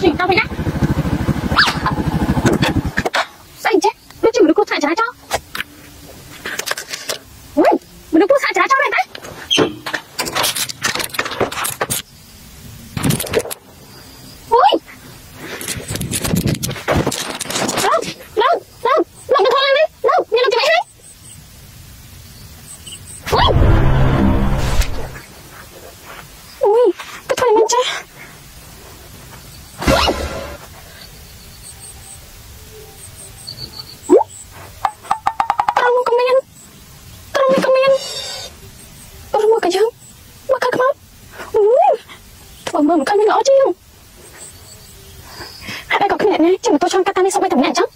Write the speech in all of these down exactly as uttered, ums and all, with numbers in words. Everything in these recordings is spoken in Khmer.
thì tao thấy đấy sao chứ nó chỉ một cô thả trả cho ui một cô thả trả cho này đấy ui đâu đâu đâu lộng được thôi đi đâu như là cái này hay ui ui cái thằng mình chơi mơ một cơn như ngõ chứ hãy đây có cái này chứ mà tôi cho cắt đi xong bây thằng nhảy chắc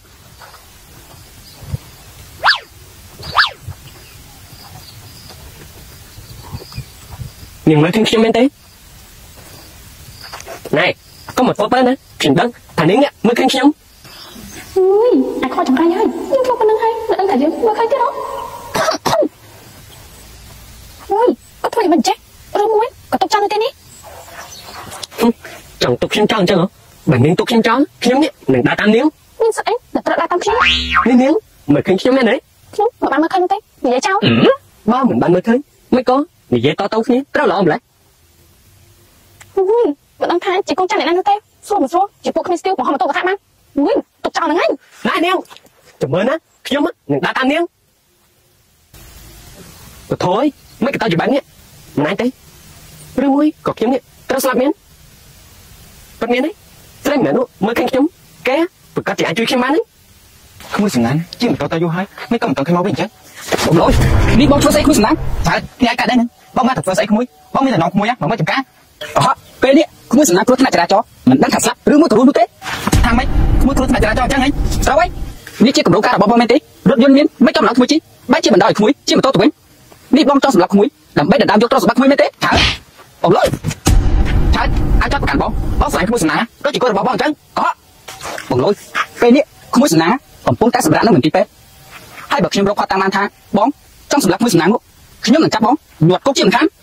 nhưng mới khinh men tí này có một phốt nữa chuyển đơn thằng nín mới khinh xong ui ai coi chẳng ai ơi nhưng tôi còn đang hay là đang thả giếng mới khai thế đó ui có thôi mình chết rồi muối có tục cho nó tên đi chẳng tục xem tròn chứ hả bản nên tục xem tròn khiếm nhé mình đã tam níu nhưng sợ ấy là tôi đã tam khiếm níu níu mày khinh khiếm đấy khiếm mà bạn mới khinh thế vì vậy sao ba mình bạn mới khinh mới có vì vậy to tao khiếm tao lo lại ui bạn đang thay chỉ con trai này đang thế xô một xô chỉ buộc không tiêu của họ mà tôi có thạm ăn ui tục tròn này ngay này níu chậm ơn á khiếm á mình đã tam níu thôi mấy cái tao chỉ bán nhé này thế rồi muối có khiếm nhé tao slap miếng bắt miếng đấy xem mẹ nó mới khanh chống ké và các chị ai chui xem bán đấy không có sừng nán chứ mà tao tao vô hai mấy con tao khai máu bình chắc bông lỗi đi bông cho say không sừng nán phải thì ai cả đây nè bông mai thật vừa say không muối bông mi là nó không muối á mà mới chấm cá ờ cái đi không có sừng nán cứ thế này trả cho mình đang thật slap rứa muối tụi luôn thế thằng mấy không có cứ thế này trả cho chẳng hay sao ấy đi chia cầm đồ cá là bông bông men tí rớt dân miếng mấy con nó không muối chi bái chia mình đòi không muối chia mà tao tụi mình đi bông cho sừng lọc không muối làm bây giờ đam vô cho sừng lọc không muối men tí thả bông lỗi thả ai cho cản bông bông phải không có sừng nán đó chỉ có là bông bông trắng có bông lỗi cái đi không có sừng nán còn bông cá sừng nó mình tí pet hai bậc xem rau khoa tăng man tha bóng trong sừng lắc mới sừng nán khi nhớ mình cắt bóng nhuột cốc chiêm khám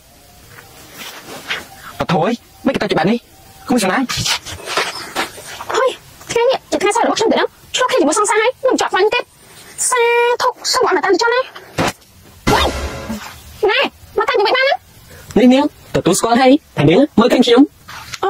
thôi mấy cái tao chụp bạn đi không sừng nán thôi cái này chỉ thay sao được bóc xong được đâu cho khi chỉ muốn sang sai mình chọn vào như thế xa thục sao bọn mà tao cho này này mà tao như vậy ba nín nín tụi tôi squat hay thằng nín mới khanh chống ờ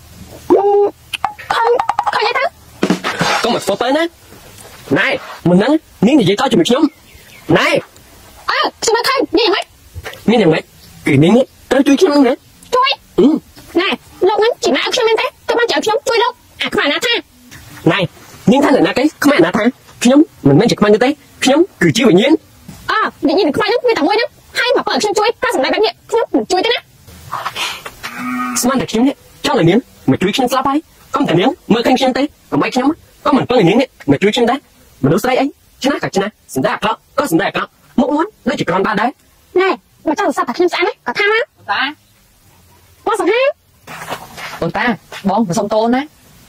không không vậy tao có một phốt á này mình nói nín thì dễ to cho mình chống này ờ xin nó thay như vậy nínอย่างไรkỳ nín ấy tới chui chống nữa chui ừ này lâu ngắn chỉ mà ăn xem thế tôi mang chở chống chui đâu à không phải là tha này nín thay là na cái không phải là tha chống mình mang chụp mang như thế chống cử chỉ tự nhiên à tự nhiên không phải nữa người thằng môi nữa hay mà ở trên chui ta sẵn lại bán nhẹ chống chui thế nè sao mà chống nhé cho là nín mà chui chống slap ấy không thể nín mới khanh chống thế còn mấy chống có mình có người nín ấy mà chui chống đấy mà đâu sai ấy chứ nát cả chứ nát sẵn ra có có sẵn ra có mỗi món nó chỉ còn ba đấy này mà cho sao thật thêm sáng đấy có tham á ta có sẵn ha ôi ta bông mà sông tô nè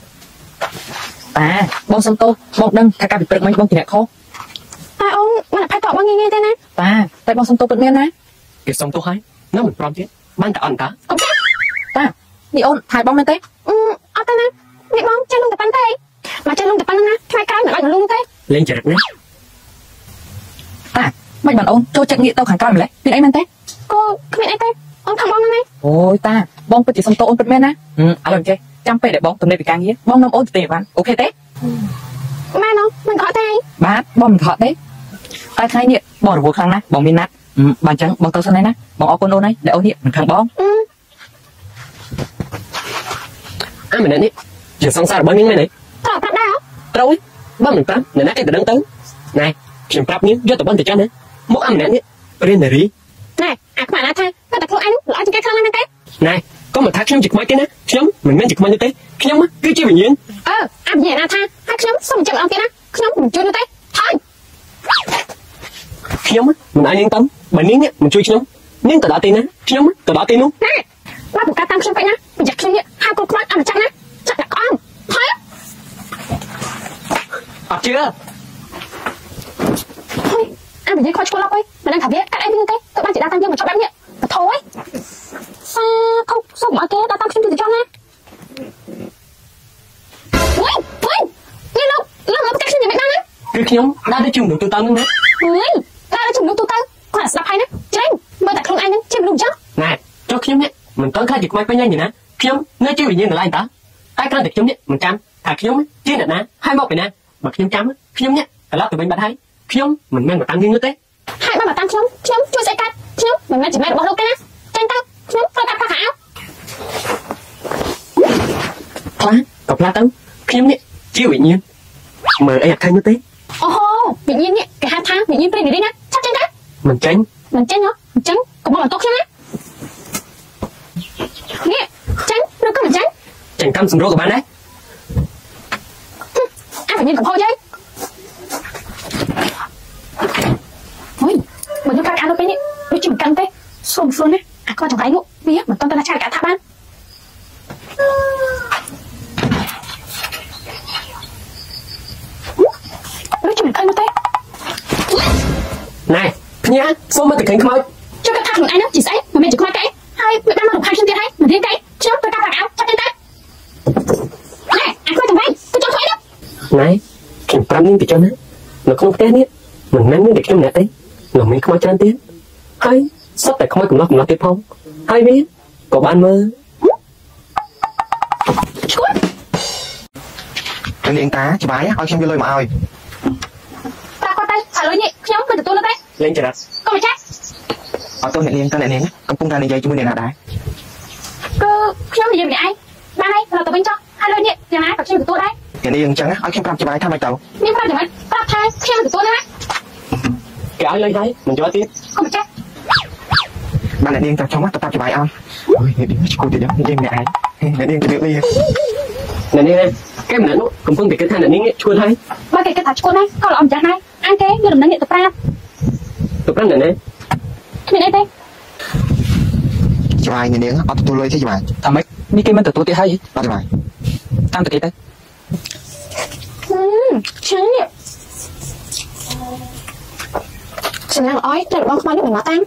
ta bông sông tô bông đâm cà cà bị bật mấy bông thì đẹp khô ta ông mà là phải tọt bao nghe nghe thế này ta tại bông sông tô bật men nè cái sông tô hay nó mình prom chứ ban cả ăn cả ok ta đi ôn hai bông lên té ừ ở đây nè đi bông chơi luôn tập bắn thế mà chơi luôn tập bắn nè hai cái nữa bạn luôn thế lên chợ nữa ta mày bạn ôn cho trận nghị tao khẳng cao lại đi ấy men té cô không biết ai thế ông thằng bông này ôi ta bông bật chỉ sông tô ôn bật men nè ừ à lần chơi chăm pe để bông tụi này bị càng nghĩa bông năm ôn tụi bạn ok té mà nó mình gọi thế bát bông mình gọi té ai thay nhiệt bỏ được vô khăn nè bông min nát ừ bàn trắng bông tao sân này nè bông áo con ôn này để ôn nhiệt mình khăn bông ừ à mình đấy giờ xong sao bao nhiêu này thọ tập đây hả rồi ba mình tám này nát cái từ đằng tới này chuyện prap nhé do tụi bạn thì cho nữa mỗi ăn này riêng này rí này à các bạn là thay ta tập luôn anh lõi trên cái khăn này thế này có một thác xem chụp mấy cái nè nhóm mình men chụp mấy cái cái nhóm á cứ chơi bình nhiên ờ anh gì là thay hai nhóm xong mình chậm ông kia nè nhóm mình chui như thế thôi nhóm á mình ai yên tâm bạn nín nhé mình chui nhóm nín tờ đỏ tiền nè nhóm á tờ đỏ tiền luôn này ba một ca tam xem vậy nhá mình giật xem nhé hai con con ăn chắc nè chắc là con thôi học chưa thôi anh phải đi coi chocolate ơi mình đang thả biết các em như thế tụi bạn chỉ đang tăng nhưng mà cho bạn nhẹ mà thôi sao không sao mọi cái đã tăng thêm từ cho nè คือខ្ញុំដើរទៅជំនួសទូទៅហ្នឹងណាเฮ้ยដើរជំនួសទូទៅគាត់ស្ដាប់ហើយណាចេញមើលតែខ្លួនឯងហ្នឹងជាមនុស្សចឹងណែចុះខ្ញុំនេះមិនតន់ខ្លាចជាខ្មោចពេញលេញទេណាខ្ញុំនៅជាវិញ្ញាណកន្លែងតើតែគ្រាន់តែខ្ញុំនេះមិនចាំថាខ្ញុំជាអ្នកណាហើយមកពីណាបើខ្ញុំចាំខ្ញុំនេះត្រឡប់ទៅវិញបាត់ហើយខ្ញុំមិនមែនមកតាមយើងនោះទេហើយបើតាមខ្ញុំខ្ញុំជួយស្អីកាត់ខ្ញុំមិនមែនចំណែករបស់លោកទេណាចេញទៅខ្ញុំត្រូវកាត់ខោខោខ្លះក៏ផ្លាស់ទៅខ្ញុំនេះជាវិញ្ញាណមើលអីអត់ឃើញនោះទេអូហូវិញ្ញាណនេះគេហៅថាវិញ្ញាណព្រៃនារីណាចាប់ចេញទៅមិនចាញ់មិនចេញហ៎មិនចេញកុំមកបន្ទោសខ្ញុំណានេះចេញឬក៏មិនចេញចាញ់កម្មសម្រួលក៏បានដែរអាវិញ្ញាណកំហុសយាយហុយបើយកកាត់អានោះពេលនេះដូចជាមិនកាន់ទេសុំសួរណាអាគាត់ចង្រៃនោះវាមិនតន់តែឆាកាត់ថាបាន ដូចជាមិនឃើញមកទេណែភ្ញាសូមមកទៅឃើញខ្មោចជួយកាត់ថាខ្លួនឯងនោះជាស្អីមិនមែនជាខ្មោចទេហើយវាបានមករំខានខ្ញុំទៀតហើយមិនរៀនទេខ្ញុំទៅកាត់អាចាប់ចេញទៅណែអាគាត់ចង្រៃទៅចង់ធ្វើអីនោះណែខ្ញុំប្រាប់នាងទៅចុះណានៅក្នុងផ្ទះនេះមិនមែនមានតែខ្ញុំអ្នកទេនៅមានខ្មោចច្រើនទៀតហើយសុទ្ធតែខ្មោចកំឡោះកំឡោះទៀតផងហើយវាក៏បានមើលឈួតនាងតាច្បាស់ឲ្យខ្ញុំយកលុយមកឲ្យតាគាត់ទៅហើយលុយនេះខ្ញុំមិនទទួលទេលេងចរិតកុំចាស់អត់ទៅអ្នកនាងទៅអ្នកនាងកំពុងតែនិយាយជាមួយអ្នកណាដែរគឺខ្ញុំនិយាយម្នាក់ឯងបានហើយเราទៅវិញចុះហើយលុយនេះយ៉ាងណាក៏ខ្ញុំទទួលដែរអ្នកនាងអញ្ចឹងឲ្យខ្ញុំប្រាប់ច្បាស់ថាម៉េចទៅមានប្រាប់យ៉ាងម៉េចប្រាប់ថាខ្ញុំទទួលដែរគេឲ្យលេងហើយមិនយកទៀតកុំចាស់បានអ្នកនាងទៅចង់ទៅប្រាប់ច្បាស់ឲ្យអូយអ្នកនាងឈ្គួតទៀតនិយាយម្នាក់ឯងអ្នកនាងទៅលៀកលីអ្នកនាងគេម្នាក់នោះកំពុងតែគិតថាអ្នកនាងឈួតហើយបើគេគិតថាឈួតហើយក៏ល្អម្ចាស់ដែរអញទេយកដំណឹងនេះទៅប្រាប់ទៅប្រាប់អ្នកនាងគ្មានអីទេច្បាស់អ្នកនាងអត់ទទួលលុយទេច្បាស់ថាម៉េចនេះគេមិនទទួលទៀតហើយអត់ច្បាស់តាមតែគេទៅហឹមឆ្ងាញ់នេះសំឡេងល្អយត្រូវបងខ្មៅនេះមិនមកតាម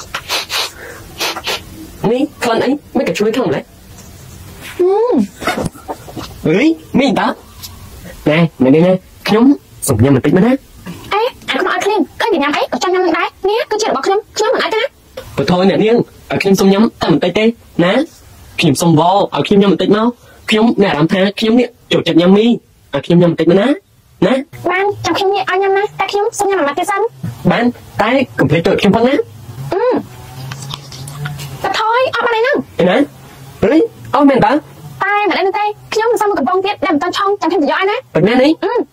នេះក្លិនអីមិនក៏ជួយខ្ញុំម្លេះហឹមអើយមានតាណែអ្នកនាងខ្ញុំសុំញ៉ាំបន្តិចមកណាអេអាខ្មៅឲ្យឃ្លៀងឃើញតែញ៉ាំអីក៏ចង់ញ៉ាំនឹងដែរនេះគឺជារបស់ខ្ញុំខ្ញុំមិនអាចទេណាបើថយអ្នកនាងឲ្យខ្ញុំសុំញ៉ាំតែបន្តិចទេណាខ្ញុំសុំវល់ឲ្យខ្ញុំញ៉ាំបន្តិចមកខ្ញុំមានអារម្មណ៍ថាខ្ញុំនេះចូលចិត្តញ៉ាំមីឲ្យខ្ញុំញ៉ាំបន្តិចមកណាណាបានចាំខ្ញុំនេះឲ្យញ៉ាំណាតែខ្ញុំសុំញ៉ាំមួយម៉ាត់ទៀតសិនបានតែកុំភ្លេចទៅខ្ញុំផងណាអឺតែថយអត់បានអីហ្នឹងឯណាអើយអត់មែនតើតែមិនដឹងទេខ្ញុំមិនសមមកកំប៉ុងទៀតដែលមិនតាន់ឆុងចាំខ្ញុំទៅយកឲ្យណាប៉ុណ្ណានេះអឺ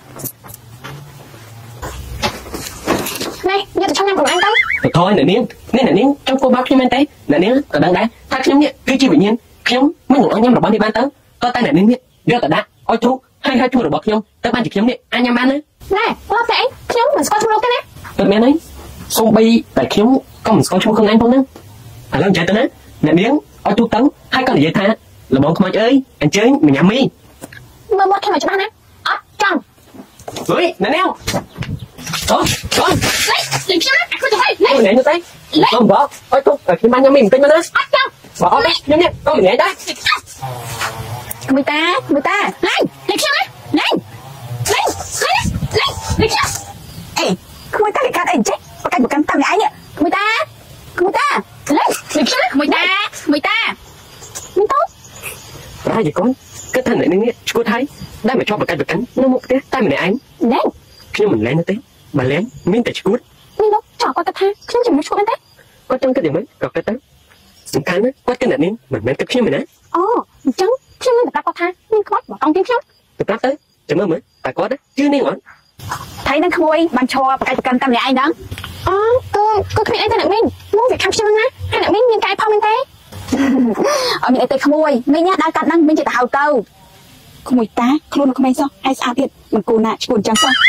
នេះយកទៅឆុងញ៉ាំខ្លួនឯងទៅទៅថយអ្នកនាងនេះអ្នកនាងចង់គោបោកខ្ញុំមែនទេអ្នកនាងក៏ដឹងដែរថាខ្ញុំនេះគឺជាវិញ្ញាណខ្ញុំមិននឹងឲ្យញ៉ាំរបស់នេះបានទៅក៏តែអ្នកនាងនេះយកទៅដាក់ឲ្យធូបហើយហើយឈ្មោះរបស់ខ្ញុំទៅបានជាខ្ញុំនេះអាចញ៉ាំបានណាណែលោកតែអីខ្ញុំមិនស្គាល់ឈ្មោះលោកទេណាពិតមែនហើយសូម្បីតែខ្ញុំក៏មិនស្គាល់ឈ្មោះខ្លួនឯងផងហ្នឹងឥឡូវចាំទៅណាអ្នកនាងឲ្យទូទៅហើយក៏និយាយថាលបងខ្មោចអើយអញ្ជើញមកញ៉ាំមីមើលមកខ្ញុំឲ្យច្បាស់ណាអត់ចង់អើយអ្នកនាងអូអូលេចលេចខ្ញុំណាអាគាត់ទៅហើយលេចអ្នកនាងទៅទៅបងបងឲ្យទូខ្ញុំបានញ៉ាំមីបន្តិចមកណាអត់ចង់បើអត់ទេខ្ញុំនេះក៏មិនញ៉ាំដែរមួយតាមួយតាលេចលេចខ្ញុំណាលេចលេចលេចលេចលេចខ្ញុំអេមួយតាគេកាត់អីចេះប្រកាច់ប្រកាន់តាមឯងនេះមួយតាមួយតាលេចលេចខ្ញុំណាមួយតាមួយតាមិនទៅប្រហែលជាកូនគិតថាអ្នកនាងនេះឈួតហើយដែលមកជាប់ប្រកាច់ប្រកាន់នៅមុខផ្ទះតែម្នាក់ឯងណែខ្ញុំមិនលែងទេបើលែងមានតែឈួតនេះលោកចោលគាត់ទៅថាខ្ញុំជំនួសឈួតមែនទេគាត់ចង់គិតយ៉ាងម៉េចក៏គិតទៅសំខាន់ណាស់គាត់គិតអ្នកនាងមិនមែនគិតខ្ញុំទេណាអូអញ្ចឹងខ្ញុំនឹងប្រាប់គាត់ថាមានខ្មោចមកអងទីខ្ញុំទៅប្រាប់ទៅចាំមើលមើលតែគាត់ជឿនាងអត់ថៃនឹងក្មួយបានឈរប្រកាច់ប្រកាន់តាមអ្នកឯងហ្នឹងអូគឺគឺគ្មានអីទេអ្នកមីងមកវាខាំខ្ញុំណាហើយអ្នកមីងមានកាយផងមែនទេអត់មានអីទេក្មួយមីងណាដើរកាត់ហ្នឹងមីងចេះតែហៅទៅក្មួយតាខ្លួននៅក្មេងសោះហើយស្អាតទៀតមិនគូណាឈ្គួតអញ្ចឹងសោះ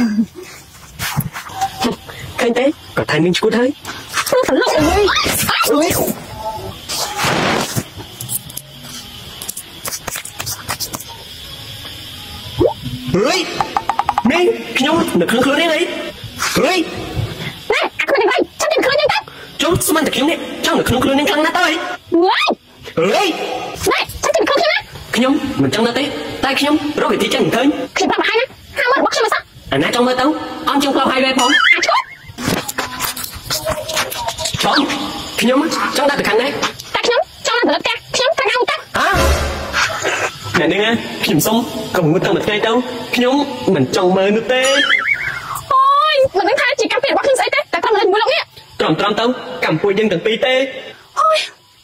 ឃើញទេក៏ថានាងឈួតហើយប្រឡប់អើយអើយเฮ้ยนี่ខ្ញុំនៅក្នុងខ្លួននេះហីเฮ้ยណែអាខ្លួននេះចាំតែខ្លួននេះទៅចុះស្មានតែខ្ញុំនេះចង់នៅក្នុងខ្លួននេះខ្លាំងណាស់ទៅហីវ៉ៃเฮ้ยណែចាំតែខ្លួនខ្ញុំណាខ្ញុំមិនចង់នៅទេតែខ្ញុំរកវិធីចេញមិនឃើញខ្ញុំប្រាប់មកហើយណាហាមើលរបស់ខ្ញុំមកសោះ anh nói trong mơ tấu ông trong cloud hai bên phong phong khi nhóm trong ta thực hành đấy ta nhóm trong là được ta nhóm ta ăn ta hả nè nè nè khi xong còn muốn tao một cây đâu khi nhóm mình trong mơ nước tê ôi mình đánh thay chỉ cam tiền bóc không dễ tê tại tao lên mũi lông nhé tròn tròn tao cầm cùi dân từng pi tê ôi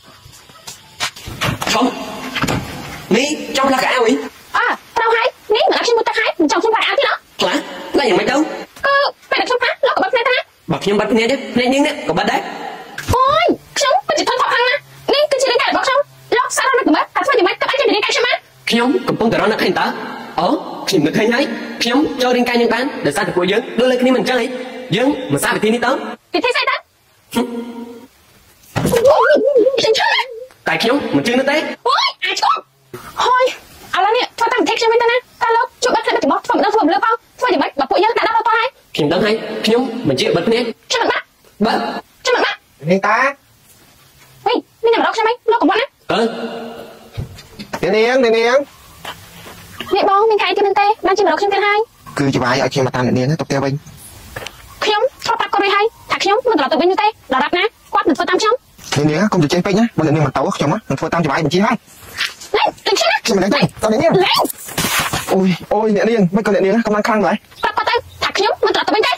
phong ní trong là cả áo ý à tao hay ní mình ăn xin một ta hay mình trong không phải áo thế đó hả làอย่างไรđâu cơ phải được không phá lo của bác này ta bạc nhóm bạc nghe chứ nè nhưng nè có bát đấy ôi sống mình chỉ thôi thọ thằng nè ní cứ chỉ đến cái bóc xong lo sao ra được bác tại sao thì mấy các anh chỉ đến cái xem á khi nhóm cũng không thể đó là khen ta ờ khi mình khen ấy khi nhóm cho đến cái nhân bán để sao được của dân đưa lên cái mình chơi dân mà sao được thiên đi tới thì thế sao ta tại khi nhóm mình chưa nó té ôi ai chứ thôiเอาละเนี่ยพอตั้งเทคใช่ไหมตานะตาลบช่วยบัตรเลยไปถึงบอสผมต้องถ่วงเรือเปล่าช่วยเดี๋ยวบัตรแบบพวกยังแต่ได้เราตัวให้ khi mình hay khi nhóm mình chưa bật nè ใช่ไหมบัตร bật ใช่ไหมบัตรนี่ตาเฮ้ยนี่เนี่ยมันล็อกใช่ไหมล็อกของบอสนะ ờ เดี๋ยวนี้เดี๋ยวนี้เนี่ยบอสมีใครที่มันเตะบ้านจีมันล็อกใช่ไหมให้คือจะไปไอ้เคียมาตามเดี๋ยวนี้นะตกเตียงไปขยมชอบปัดก็ไปให้ถักขยมมันตลอดตัวเป็นอยู่เตะเรารับนะควักหนึ่งตัวตามขยมเดี๋ยวนี้công việc trên page nháวันนี้มันtấu chồng á mình phơi tam cho bài mình chi hay เล่นตึงใช่ไหม chi mình đánh tay tao đánh nhá เล่น ôi ôi nè điên mấy con nè điên á công năng khăn vậy ปัดปัดเตะถักขยมมันตลอดตัวเป็นเตะ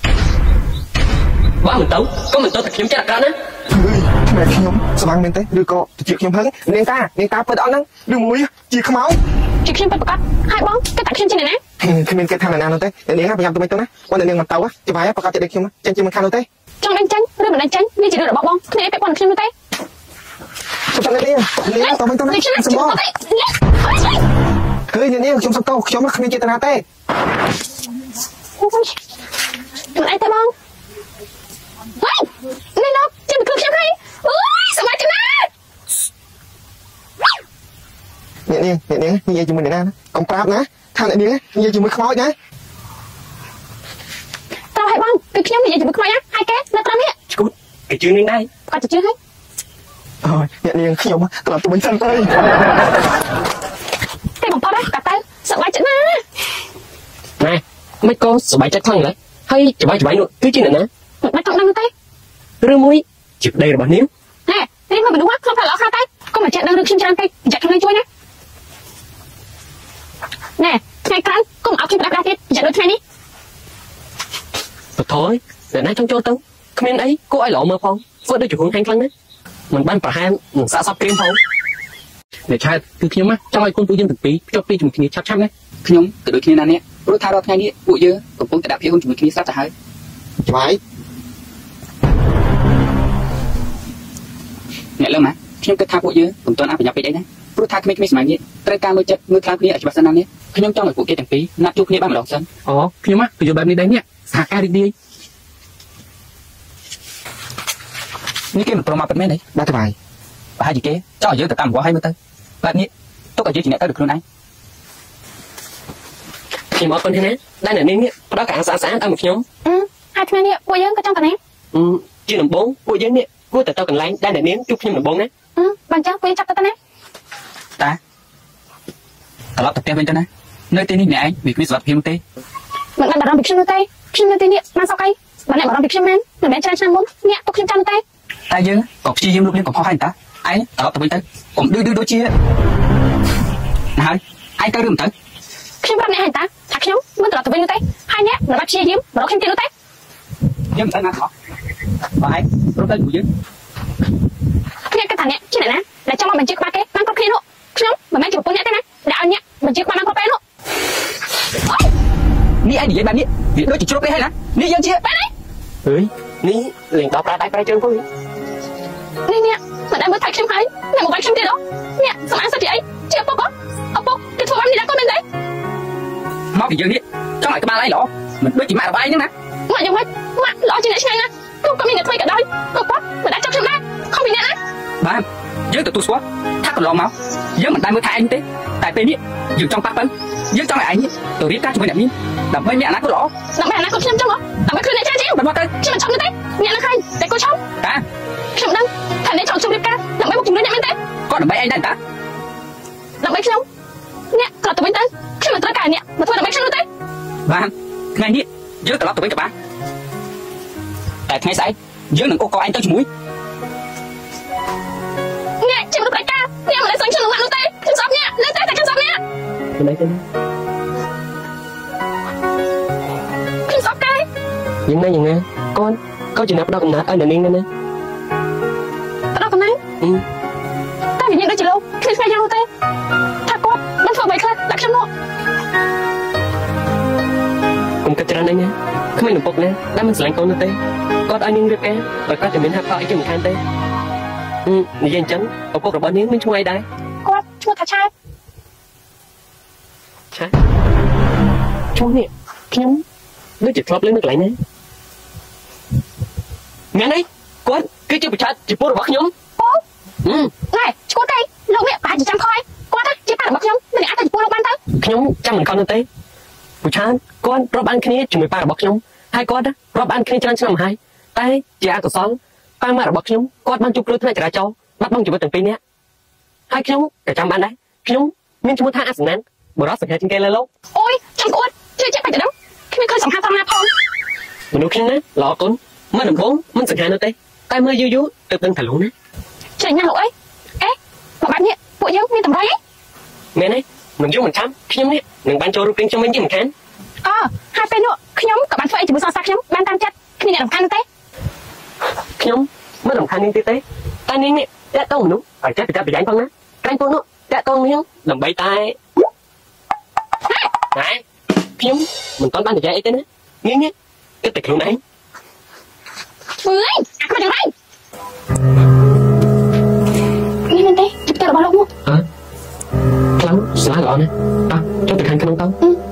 quá mình tấu có mình tấu thật nhóm chắc ra nữa ơi mẹ khiêm sao bằng mình thế đưa cô chịu khiêm hơn nên ta nên ta phải đón nắng đưa mũi chỉ không máu จีขยมไปประกอบให้บอสก็ถักขยมจริงนะ khi mình cái thằng này nào nó thế để nàyพยายามตัวไม่ตัวนะวันนี้มันเตาอะจะไปประกอบจะได้khiêm á chân chân mình khăn nó thế จังดังจังเรื่องมันดังจังนี่จีเรื่องบอกบอสคือไอ้เป็ดบอลขยมเตะ chụp này đi này tao mình tao này sắm bò cười này chụp sắm câu chụp nó không biết tên thế มันไอ้เตะบอลเฮ้ยนี่ล็อกจีมันคือขยมให้เฮ้ยสบายจังนะ nè nè nè nè như vậy chụp mình để nào còn prap nè thằng này đi như vậy chụp mình không nói nhá ตาให้บ้างคือขยมนี่จะเป็นใครอ่ะให้แกแล้วตอนนี้ cút cái chương lên đây ก็จะชื่อให้ rồi nè nè khiêm á tao làm tụi mình săn tới แต่ผมพอได้กับเตะสบายจังนะ này mấy con sợ bài chắc thằng đấy hay chỉ bài chỉ bài nữa cứ chi nữa nè มันต้องนั่งเตะ rư mũi chụp đây là bản níu แน่นี่มันเป็นว่าเขาพาเราเข้าเตะก็มาเจ็ดดังดึกชิมจังไปจัดทำไมช่วยนะแน่ไงครั้งก็มาเอาคลิปแรกๆที่จัดโดยใครนี่ thôi để nãy trong chỗ tao không nên ấy cô ai lọ mơ phong vợ đôi chủ hướng hành lăng đấy mình ban cả hai mình xã sắp kiếm phong để trai từ khi mà trong ai con tôi dân thực tí cho pi chúng thì chắc chắn đấy ខ្ញុំទៅដូចគ្នាណានេះព្រោះថារាល់ថ្ងៃនេះពួកយើងកំពុងតែដាក់ភាពជាមួយគ្នាស្រាប់ទៅហើយ chụp bài អ្នកលើមកខ្ញុំគិតថាពួកយើងមិនទាន់អភិញ្ញាពេកអីណាព្រោះថាក្មេងៗសម័យនេះត្រូវការមើលចិត្តមើលខ្លាំងគ្នាឲ្យច្បាស់សិនណានេះខ្ញុំចង់ឲ្យពួកគេទាំងពីរណាត់ជួបគ្នាបានម្ដងសិន ồ khi mà từ giờ bạn đi đây nhé xa ca đi đi នេះគេមិនប្រមាថពិតមែនទេ ba chụp bài ប្រហែលជាគេចង់ឲ្យយើងទៅតាមបង្គាប់ឲ្យមើលទៅបែបនេះទុកឲ្យយើងជាអ្នកទៅដូចខ្លួនឯង thì mọi con thế này đây là nên nhé đó cả xã xã tao một nhóm อืมhaiทำไมเนี่ยปุยยังก็จ้องกันนะ ừ chưa làm bốn cô dân nhé cô từ tao cần lấy đây là nên chúc thêm làm bốn đấy อืมบางจ้างปุยจับตัวนะតាត្រឡប់ទៅផ្ទះវិញទៅណានៅទីនេះអ្នកឯងវាគ្មានសុខភាពទេมันมันบารมีขึ้นมาเต้ขึ้นมาเต้เนี่ยมาสักไอ้มันไหนบารมีขึ้นมันหรือแม่ชายชายมุ้งเนี่ยตกขึ้นจันเต้តែយើងក៏ព្យាយាមលុបលាងកំហុសហើយតាឯងត្រឡប់ទៅវិញទៅកុំឌឺឌឺដូចជាណាហើយឯងទៅឬមិនទៅขึ้นแบบไหนหันตาถักខ្ញុំมันตลอดตัวเป็นอยู่เต้haiเนี่ยมันรับเชียร์ยิ้มมันรับขึ้นตีอยู่เต้យើងមិនទៅណាថោះបើឯងរត់ទៅពួកយើងเนี่ยกระถางเนี่ยชื่อไหนนะแล้วจ้องมันจืดมาเก้มันก็ขึ้นลูกខ្ញុំមិនមែនជាប្រពន្ធអ្នកទេណាដែលឲ្យអ្នកមិនជឿបានមកពេលនោះនេះឯងនិយាយបែបនេះវាដូចជាជ្រុកទេហើយណានេះយើងជាបែបនេះ ơi ní liền tao ra tay tay chân tôi នេះនេះមិនដែលមើលថៃខ្ញុំហើយអ្នកមកវាយខ្ញុំទៀតហ៎នេះសម្អាតសិតទីអីជាពុកអពុកគេធ្វើបាននេះដែរក៏មិនដែរមកពីយើងនេះចង់ឲ្យក្បាលឯងល្អមិនដូចជាម៉ាក់របស់ឯងហ្នឹងណាមកយ៉ាងម៉េចម៉ាក់ល្អជាងអ្នកឆ្ងាយណាក៏ក៏មានអ្នកធ្វើក៏ដោយក៏ប៉ុតមិនដែលចាប់ខ្ញុំដែរខំពីអ្នកណាបាទយើងទទួលស្គាល់ថាកន្លងមកយើងមិនដែលមើលថែឯងទេតែពេលនេះយើងចង់ប៉ះប៉ិនយើងចង់ឲ្យឯងទៅរៀបការជាមួយអ្នកមានដើម្បីមានអនាគតល្អដើម្បីអនាគតខ្ញុំចឹងហ៎ដើម្បីខ្លួនអ្នកចាជាងបាត់មកទៅខ្ញុំមិនចង់ទេអ្នកនៅខាងតែក៏ឈប់តាខ្ញុំដឹងថាអ្នកចង់ជួបរៀបការដើម្បីមកជំនួយអ្នកមែនទេក៏ដើម្បីឯងដែរតាដើម្បីខ្ញុំអ្នកក៏ទៅវិញទៅខ្ញុំមិនត្រូវការអ្នកមកធ្វើដើម្បីខ្ញុំនោះទេបាទថ្ងៃនេះយើងត្រឡប់ទៅវិញក៏បានតែថ្ងៃស្អែកយើងនឹងអូកអញទៅជាមួយអ្នកជាមនុស្សឯកាអ្នកមិនได้សឹងខ្ញុំនឹងនោះទេខ្ញុំស្អប់អ្នកនៅតែតែខ្ញុំស្អប់អ្នកមិនអីទេខ្ញុំស្អប់គេយ៉ាងណាយ៉ាងណាកូនក៏ជាអ្នកផ្ដោតកំណត់ឲ្យអ្នកនាងដែរណាផ្ដោតកំណត់តែវាយើងដូចជាលោកគ្មានស្មារតីនោះទេថាគាត់មិនធ្វើអ្វីខ្លះដាក់ខ្ញុំនោះខ្ញុំគិតច្រើនណាស់គ្មានឪពុកណាដែលមិនស្រឡាញ់កូននោះទេគាត់ឲ្យនាងរៀបការបើគាត់តែមានហេតុផលអីជាមិនខានទេនិយាយអញ្ចឹងឪពុករបស់នាងមានឈ្មោះអីដែរគាត់ឈ្មោះថាឆាតឆាតឈ្មោះនេះខ្ញុំដូចជាធ្លាប់លើនៅកន្លែងណាមានអីគាត់គឺជាប្រឆាតជាពលរបស់ខ្ញុំអូណែឈ្មោះទេលោកនេះប្រហែលជាចាំខ້ອຍគាត់ជាប៉ារបស់ខ្ញុំមិនអាចទៅជាពលលោកបានទៅខ្ញុំចាំមិនខំនោះទេប្រឆាតគាត់រាប់អានគ្នាជាមួយប៉ារបស់ខ្ញុំហើយគាត់រាប់អានគ្នាច្រើនឆ្នាំមកហើយតែជាអកុសលប៉ាម៉ាក់របស់ខ្ញុំគាត់បានជួបគ្រោះថ្នាក់ចរាចរណ៍បាត់បង់ជីវិតទាំងពីរនាក់ហើយខ្ញុំក៏ចាំបានដែរខ្ញុំមានឈ្មោះថាអាសណានបរិសុទ្ធសង្ឃាជាងគេលើលោកអូយចាំគាត់ជឿជាក់បាច់ទៅដឹងគ្មានឃើញសង្ឃាតាមណាផងមនុស្សខ្ញុំណាល្អកូនមិនដំបងមិនសង្ឃានោះទេតែមើលយូរយូរទៅដឹងថាលោកណាចេញណាលោកអីអេមកបាត់នេះពួកយើងមានតម្រុយអីមែនទេមិនយូរមិនចាំខ្ញុំនេះនឹងបានចូលរូបរាងខ្ញុំវិញជាមិនខានអើហើយពេលនោះខ្ញុំក៏បានធ្វើអីជាមួយសង្សារខ្ញុំបានតាមចិត្តគ្មានអ្នករំខានទេខ្ញុំមិនរំខាននាងទេតែនាងនេះតាក់តងមនុស្សឲ្យចេះប្រយ័ត្នប្រយែងផងណាក្រែងពួកនោះតាក់តងនាងដើម្បីតែហ៎ខ្ញុំមិនទាន់បាននិយាយអីទេណានាងនេះគិតតែខ្លួនឯងធ្វើអីអាខ្មៅយ៉ាងម៉េចនេះមែនទេជិះទៅរបស់លោកមកអើខ្លាំងស្លាល្អណាស់តោះចុះទៅខាងក្នុងទៅ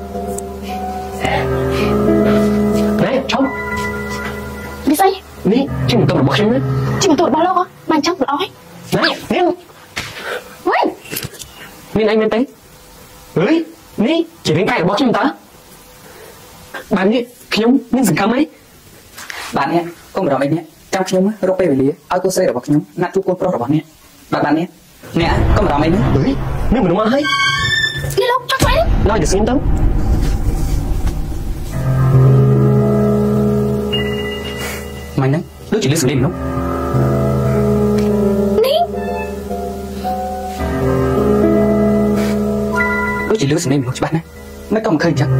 ណែឈប់នេះស្អីនេះជាម៉ូតូរបស់ខ្ញុំណាជាម៉ូតូរបស់លោកហ៎បានចាំល្អហើយណែនាងវិញមានអីមែនទេអើយនេះជារាងកាយរបស់ខ្ញុំតើបាននេះខ្ញុំមានសង្ឃឹមអីបាននេះកុំរំអីនេះចាំខ្ញុំរកពេលវេលាឲ្យកូនស្រីរបស់ខ្ញុំណាត់ជួបកូនប្រុសរបស់នេះបាទបាននេះអ្នកកុំរំអីនេះអើយនេះមនុស្សមកហើយនេះលោកចុះស្អីឡើយទៅស្ងៀមទៅមិនហ្នឹងដូចជាលឺសំឡេងមនុស្សនេះដូចជាលឺសំឡេងមនុស្សច្បាស់ណាស់មិនក៏មិនឃើញចឹង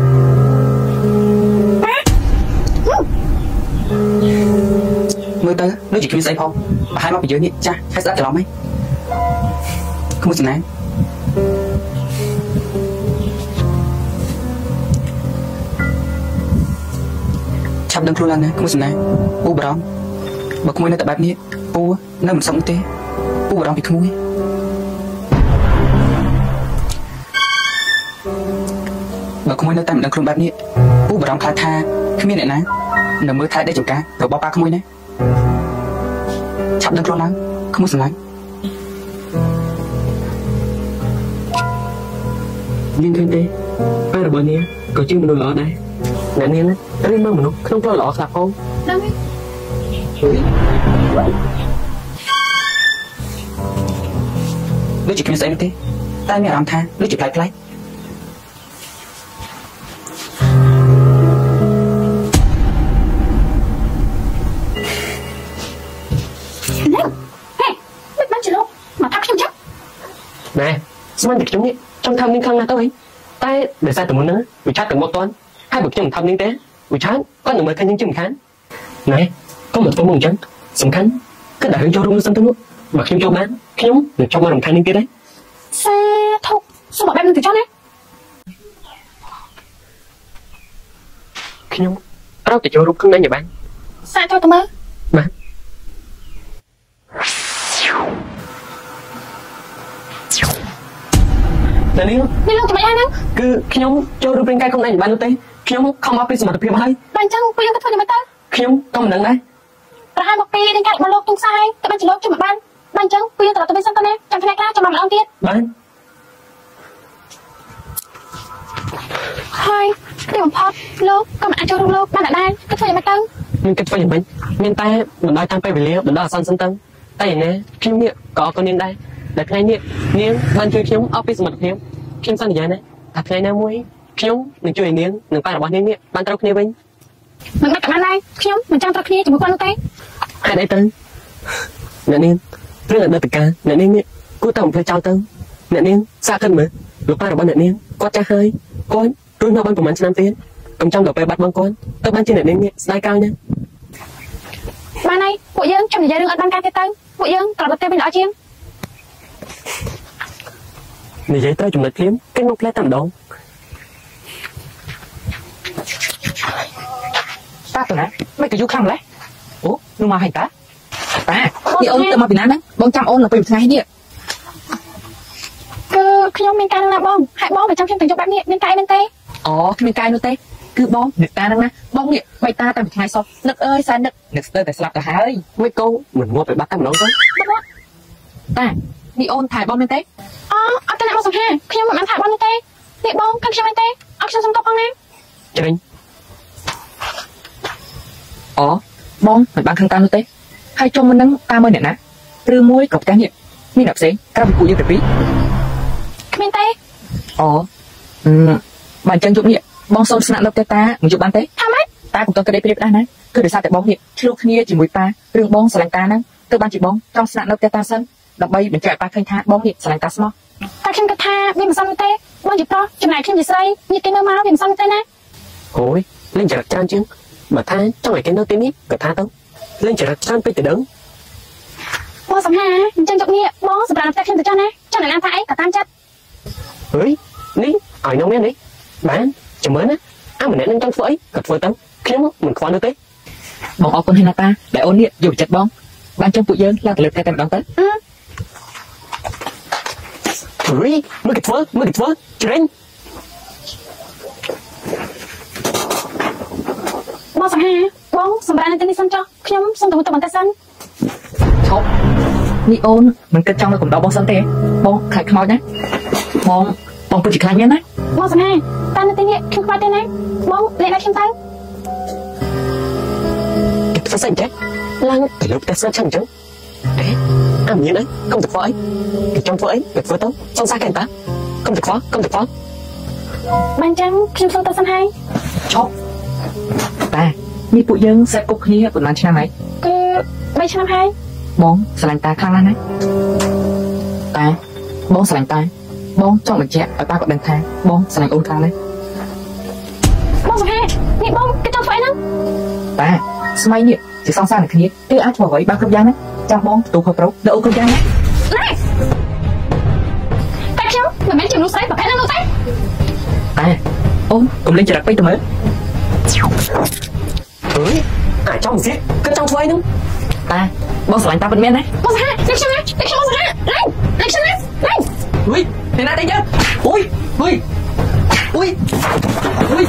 មើលទៅដូចជាគ្មានស្អីផងប្រហែលមកពីយើងនេះចាស់ហើយស្ដាប់ច្រឡំហីក្មួយសំណាងឆាប់ដឹងខ្លួនឡើងណាក្មួយសំណាងពូបារម្ភបើក្មួយនៅតែបែបនេះពូនៅមិនសុខទេពូបារម្ភពីក្មួយបើក្មួយនៅតែមិនដឹងខ្លួនបែបនេះពូបារម្ភខ្លាចថាគ្មានអ្នកណានៅមើលថែដេកចង្ការរបស់ប៉ាក្មួយណាឆាប់ដឹងខ្លួនឡើងក្មួយសំឡាញ់នាងឃើញទេប៉ារបស់នាងក៏ជាមនុស្សល្អដែរអ្នកនាងរៀនមើលមនុស្សក្នុងផ្លូវល្អខ្លះផងដឹងទេដូចជាគ្មានស្អីទេតែមានអារម្មណ៍ថាដូចជាប្លែកប្លែកណែស្មានតែខ្ញុំនេះចង់ធ្វើនាងខ្លាំងណាស់ទៅហីតែដោយសារតែមុនហ្នឹងវិឆាតក៏មកតន់ហើយបើខ្ញុំមិនធ្វើនាងទេវិឆាតគាត់នឹងមើលឃើញនាងជាមិនខានណែកុំមកធ្វើមកអញ្ចឹងសំខាន់គឺតែរឿងចូលរួមសិនទៅនោះបើខ្ញុំចូលបានខ្ញុំនឹងចង់មករំខាននាងទៀតដែរសាធុសុំមកបែបនេះទៅចុះណាខ្ញុំរកទៅចូលរួមខ្លួនឯងបានសាធុទៅមើលបាទតែនេះនេះលោកធ្វើយ៉ាងហ្នឹងគឺខ្ញុំចូលរូបរាងកាយខ្លួនឯងបាននោះទេខ្ញុំខំមកពីសមត្ថភាពហើយបើអញ្ចឹងពួកយើងទៅធ្វើយ៉ាងម៉េចទៅខ្ញុំក៏មិនដឹងដែរប្រហែលមកពីរាងកាយរបស់លោកទុំសាយក៏បានជាលោកជួយមកបានបើអញ្ចឹងពួកយើងត្រឡប់ទៅវិញសិនទៅណាចាំថ្ងៃក្រោយចាំមកម្ដងទៀតបានហើយទីបំផុតលោកក៏មិនអាចចូលរួមលោកបានដែរទៅធ្វើយ៉ាងម៉េចទៅមានគិតធ្វើយ៉ាងម៉េចមានតែបណ្ដោយតាមពេលវេលាបណ្ដោយអាសន្នសិនទៅតែឯណាខ្ញុំនេះក៏អរគុណនាងដែរដែលថ្ងៃនេះនាងបានជួយខ្ញុំអស់ពីសមត្ថភាពខ្ញុំសន្យាណាថាថ្ងៃណាមួយខ្ញុំនឹងជួយនាងនឹងប៉ារបស់នាងនេះបានត្រូវគ្នាវិញមិនបាច់បានដែរខ្ញុំមិនចង់ត្រូវគ្នាជាមួយគាត់នោះទេហេតុអីទៅអ្នកនាងរឿងអតីតកាលអ្នកនាងនេះគួរតែបំភ្លេចចោលទៅអ្នកនាងសាកគិតមើលលោកប៉ារបស់អ្នកនាងគាត់ចាស់ហើយគាត់រស់នៅបានប្រហែលឆ្នាំទៀតកុំចាំដល់ពេលបាត់បង់គាត់ទៅបានជាអ្នកនាងនេះស្ដាយកាលណាបានហើយពួកយើងចាំនិយាយរឿងអត់បានការទៀតទៅពួកយើងត្រឡប់ទៅផ្ទះវិញល្អជាងនិយាយទៅចំណុចភ្លាមគេមកផ្លែតែម្ដងតាទៅណាមិនក៏យូរខ្លាំងម្ល៉េះអូនោះមកហើយតាតានេះអូនទៅមកពីណាហ្នឹងបងចាំអូននៅពេលថ្ងៃនេះគឺខ្ញុំមានការណាបងហើយបងប្រចាំខ្ញុំទាំងយប់បែបនេះមានកាយមែនទេអូគ្មានកាយនោះទេគឺបងនឹកតាហ្នឹងណាបងនេះបៃតាតាំងពីថ្ងៃសោះនឹកអើយសែននឹកនឹកស្ទើរតែស្លាប់ទៅហើយមិនកូនមិនងាប់ទៅបាត់តែម្ដងទៅតានេះអូនថែបងមែនទេអូអត់ទៅអ្នកមកសង្ហាខ្ញុំមិនបានថែបងទេនេះបងកាន់ខ្ញុំមែនទេអត់ខ្ញុំសុំតបផងណាចាញ់អូបងមិនបានខឹងតាមនោះទេហើយចុំមិននឹងតាមមើលអ្នកណាឬមួយក៏ផ្ទះនេះមានអ្នកផ្សេងក្រៅពីពួកយើងទៅពីរគ្មានទេអូអឺបានចឹងយប់នេះបងសូមស្នាក់នៅផ្ទះតាមួយយប់បានទេថាម៉េចតាកុំតក្តីព្រៀបដែរណាគឺដោយសារតែបងនេះឆ្លោះគ្នាជាមួយតារឿងបងស្រឡាញ់តាហ្នឹងទើបបានជាបងចង់ស្នាក់នៅផ្ទះតាសិនដើម្បីបញ្ជាក់ឲ្យតាឃើញថាបងនេះស្រឡាញ់តាស្មោះតែខ្ញុំគិតថាវាមិនសមទេបងជាប្រុសចំណែកខ្ញុំជាស្រីនិយាយគេនៅមកវាមិនសមទេណាអូយលេងចរិតច្រើនជាងបើថាចង់ឲ្យគេនៅទីនេះក៏ថាទៅលេងចរិតច្រើនពេកទៅដឹងបងសំហាអញ្ចឹងយប់នេះបងសម្រាប់ផ្ទះខ្ញុំទៅចោះណាចង់អ្នកណាថាអីក៏តាមចិត្តហឺនេះឲ្យនំនេះបានចាំមើលណាអាម្នាក់នឹងចង់ធ្វើអីក៏ធ្វើទៅខ្ញុំមិនខ្វល់នោះទេបងអរគុណហើយណាតាដែលអូននេះយកចិត្តបងបានចឹងពួកយើងឡើងទៅលើផ្ទះតែម្ដងទៅហឺមើលគេធ្វើមើលគេធ្វើច្រេញបងសំហាបងសម្រាប់នៅទីនេះសិនចុះខ្ញុំសុំទៅទៅបន្តិចសិនឈប់នេះអូនមិនគិតចង់នៅកំដៅបងសិនទេបងខ្លាចខ្មោចណាបងបងពិតជាខ្លាចមែនណាបងសំហាតាមនៅទីនេះខ្ញុំខ្លាចទេណាបងលេងឲ្យខ្ញុំទៅធ្វើស្អីចេះឡើងទៅលើផ្ទះស្ងាត់ចឹងចឹងអេអាមានអីកុំទៅខ្វល់អីគេចង់ធ្វើអីគេធ្វើទៅសង្សារគេតាកុំទៅខ្វល់កុំទៅខ្វល់បានចឹងខ្ញុំសុំទៅសិនហើយឈប់តានេះពួកយើងសេពគប់គ្នាប៉ុន្មានឆ្នាំហើយគឺបីឆ្នាំហើយបងស្រឡាញ់តាខ្លាំងណាស់ណាតាបងស្រឡាញ់តាបងចង់បញ្ជាក់ឲ្យតាគាត់ដឹងថាបងស្រឡាញ់អូនខ្លាំងណាស់បងសំហានេះបងគេចង់ធ្វើអីហ្នឹងតាស្មៃនេះជាសង្សារនឹងគ្នាគឺអាចធ្វើអ្វីបានគ្រប់យ៉ាងណាចាំបងទទួលខុសត្រូវលើអូនគ្រប់យ៉ាងណាតែខ្ញុំមិនមែនជាមនុស្សស្រីប្រភេទហ្នឹងនោះទេតាអូនកុំលេងចរិតពេកទៅមើលអើយអាចចង់ស៊ីគឺចង់ធ្វើអីហ្នឹងតាបងស្រឡាញ់តាពិតមែនណាបងសំហាលេខខ្ញុំណាលេខខ្ញុំបងសំហាលេខលេខខ្ញុំណាលេខអុយអ្នកណាតែយើងអុយអុយអុយអុយ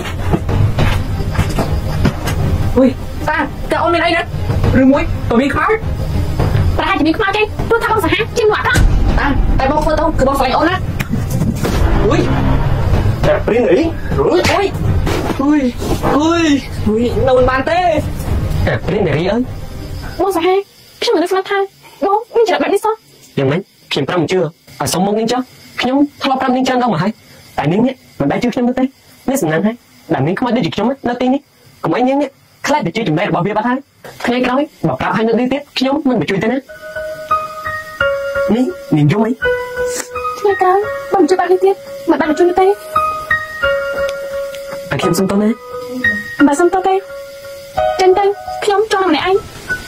អុយតាតើអូនមានអីណាឬមួយក៏មានខ្មៅប្រហែលជាមានខ្មៅទេព្រោះថាបងសំហាជាមកអត់តាតែបងធ្វើទៅគឺបងស្រឡាញ់អូនណាអុយតែព្រៀនអីអុយអុយអុយអុយអុយនៅមិនបានទេតែព្រៀនរីអើយបងសំហាខ្ញុំមិនដឹងស្លាប់ថាបងមានចរិតបែបនេះសោះយ៉ាងម៉េចខ្ញុំប្រាំមិនជឿឲ្យសុំមកនាងចុះខ្ញុំធ្លាប់ប្រាប់នាងច្រើនដងមកហើយតែនាងនេះមិនដែលជឿខ្ញុំនោះទេនេះសំណាងហើយដែលនាងខ្មោចដូចជាខ្ញុំនៅទីនេះកុំឲ្យនាងនេះខ្លាចទៅជឿចំណែករបស់វាបាត់ហើយថ្ងៃក្រោយបើប្រាប់ឲ្យនៅទីទៀតខ្ញុំមិនបញ្ជួយទេណានេះនាងយំអីថ្ងៃក្រោយបើមិនជួយបែបនេះទៀតមិនបានជួយទេតែខ្ញុំសុំតណាបើសុំតទេចឹងទៅខ្ញុំចង់ម្នាក់ឯង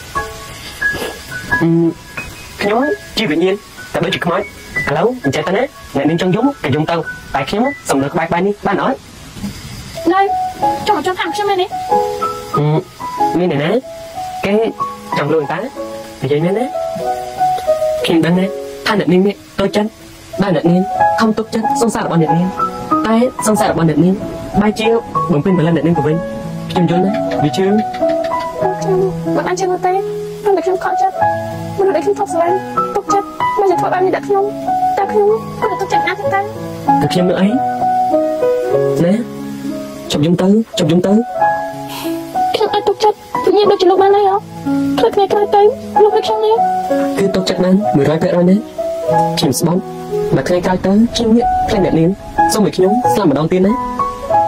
ខ្ញុំជាវិញ្ញាណតែដូចជាខ្មោចឥឡូវអញ្ចឹងទៅណាអ្នកនាងចង់យំក៏យំទៅតែខ្ញុំសំណើក្បែរបែរនេះបានអត់នៅចង់ចង់ថាខ្ញុំមែនទេមានអ្នកណាគេចង់លួចតានិយាយមែនណាខ្ញុំដឹងណាថាអ្នកនាងនេះតូចចិត្តដែលអ្នកនាងខំទុកចិត្តសង្សាររបស់អ្នកនាងតែសង្សាររបស់អ្នកនាងបែរជាបំពេញបលិនអ្នកនាងទៅវិញខ្ញុំយល់ណាវាជឿខ្ញុំមិនអាចជឿទេព្រោះតែខ្ញុំខកចិត្តព្រោះតែខ្ញុំថប់ស្រឡាញ់ទុកចិត្តមិនជាធ្វើបែបនេះដាក់ខ្ញុំតែខ្ញុំក៏ទុកចិត្តណាស់ទៅតែខ្ញុំនៅអីណាជប់យំទៅជប់យំទៅខ្ញុំអាចទុកចិត្តវិញ្ញាណដូចជាលោកបានហើយហ៎ព្រោះថ្ងៃក្រោយទៅលោកឲ្យខ្ញុំនេះគឺទុកចិត្តណាស់មួយរយភាគរយណាខ្ញុំស្បន់បើថ្ងៃក្រោយទៅខ្ញុំនេះផ្លែអ្នកនាងសូមឲ្យខ្ញុំស្លាប់ម្ដងទៀតណា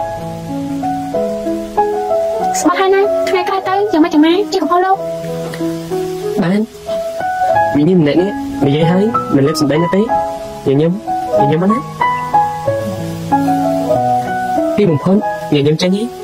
ស្បត់ហើយណាថ្ងៃក្រោយទៅយ៉ាងម៉េចចាំម៉ែជីកំហុសលោកបានមីនេះម្នាក់នេះនិយាយហើយមិនលេបសម្ដីណាទេញញឹមញញឹមណាពីបំផុតញញឹមចាញ់ហី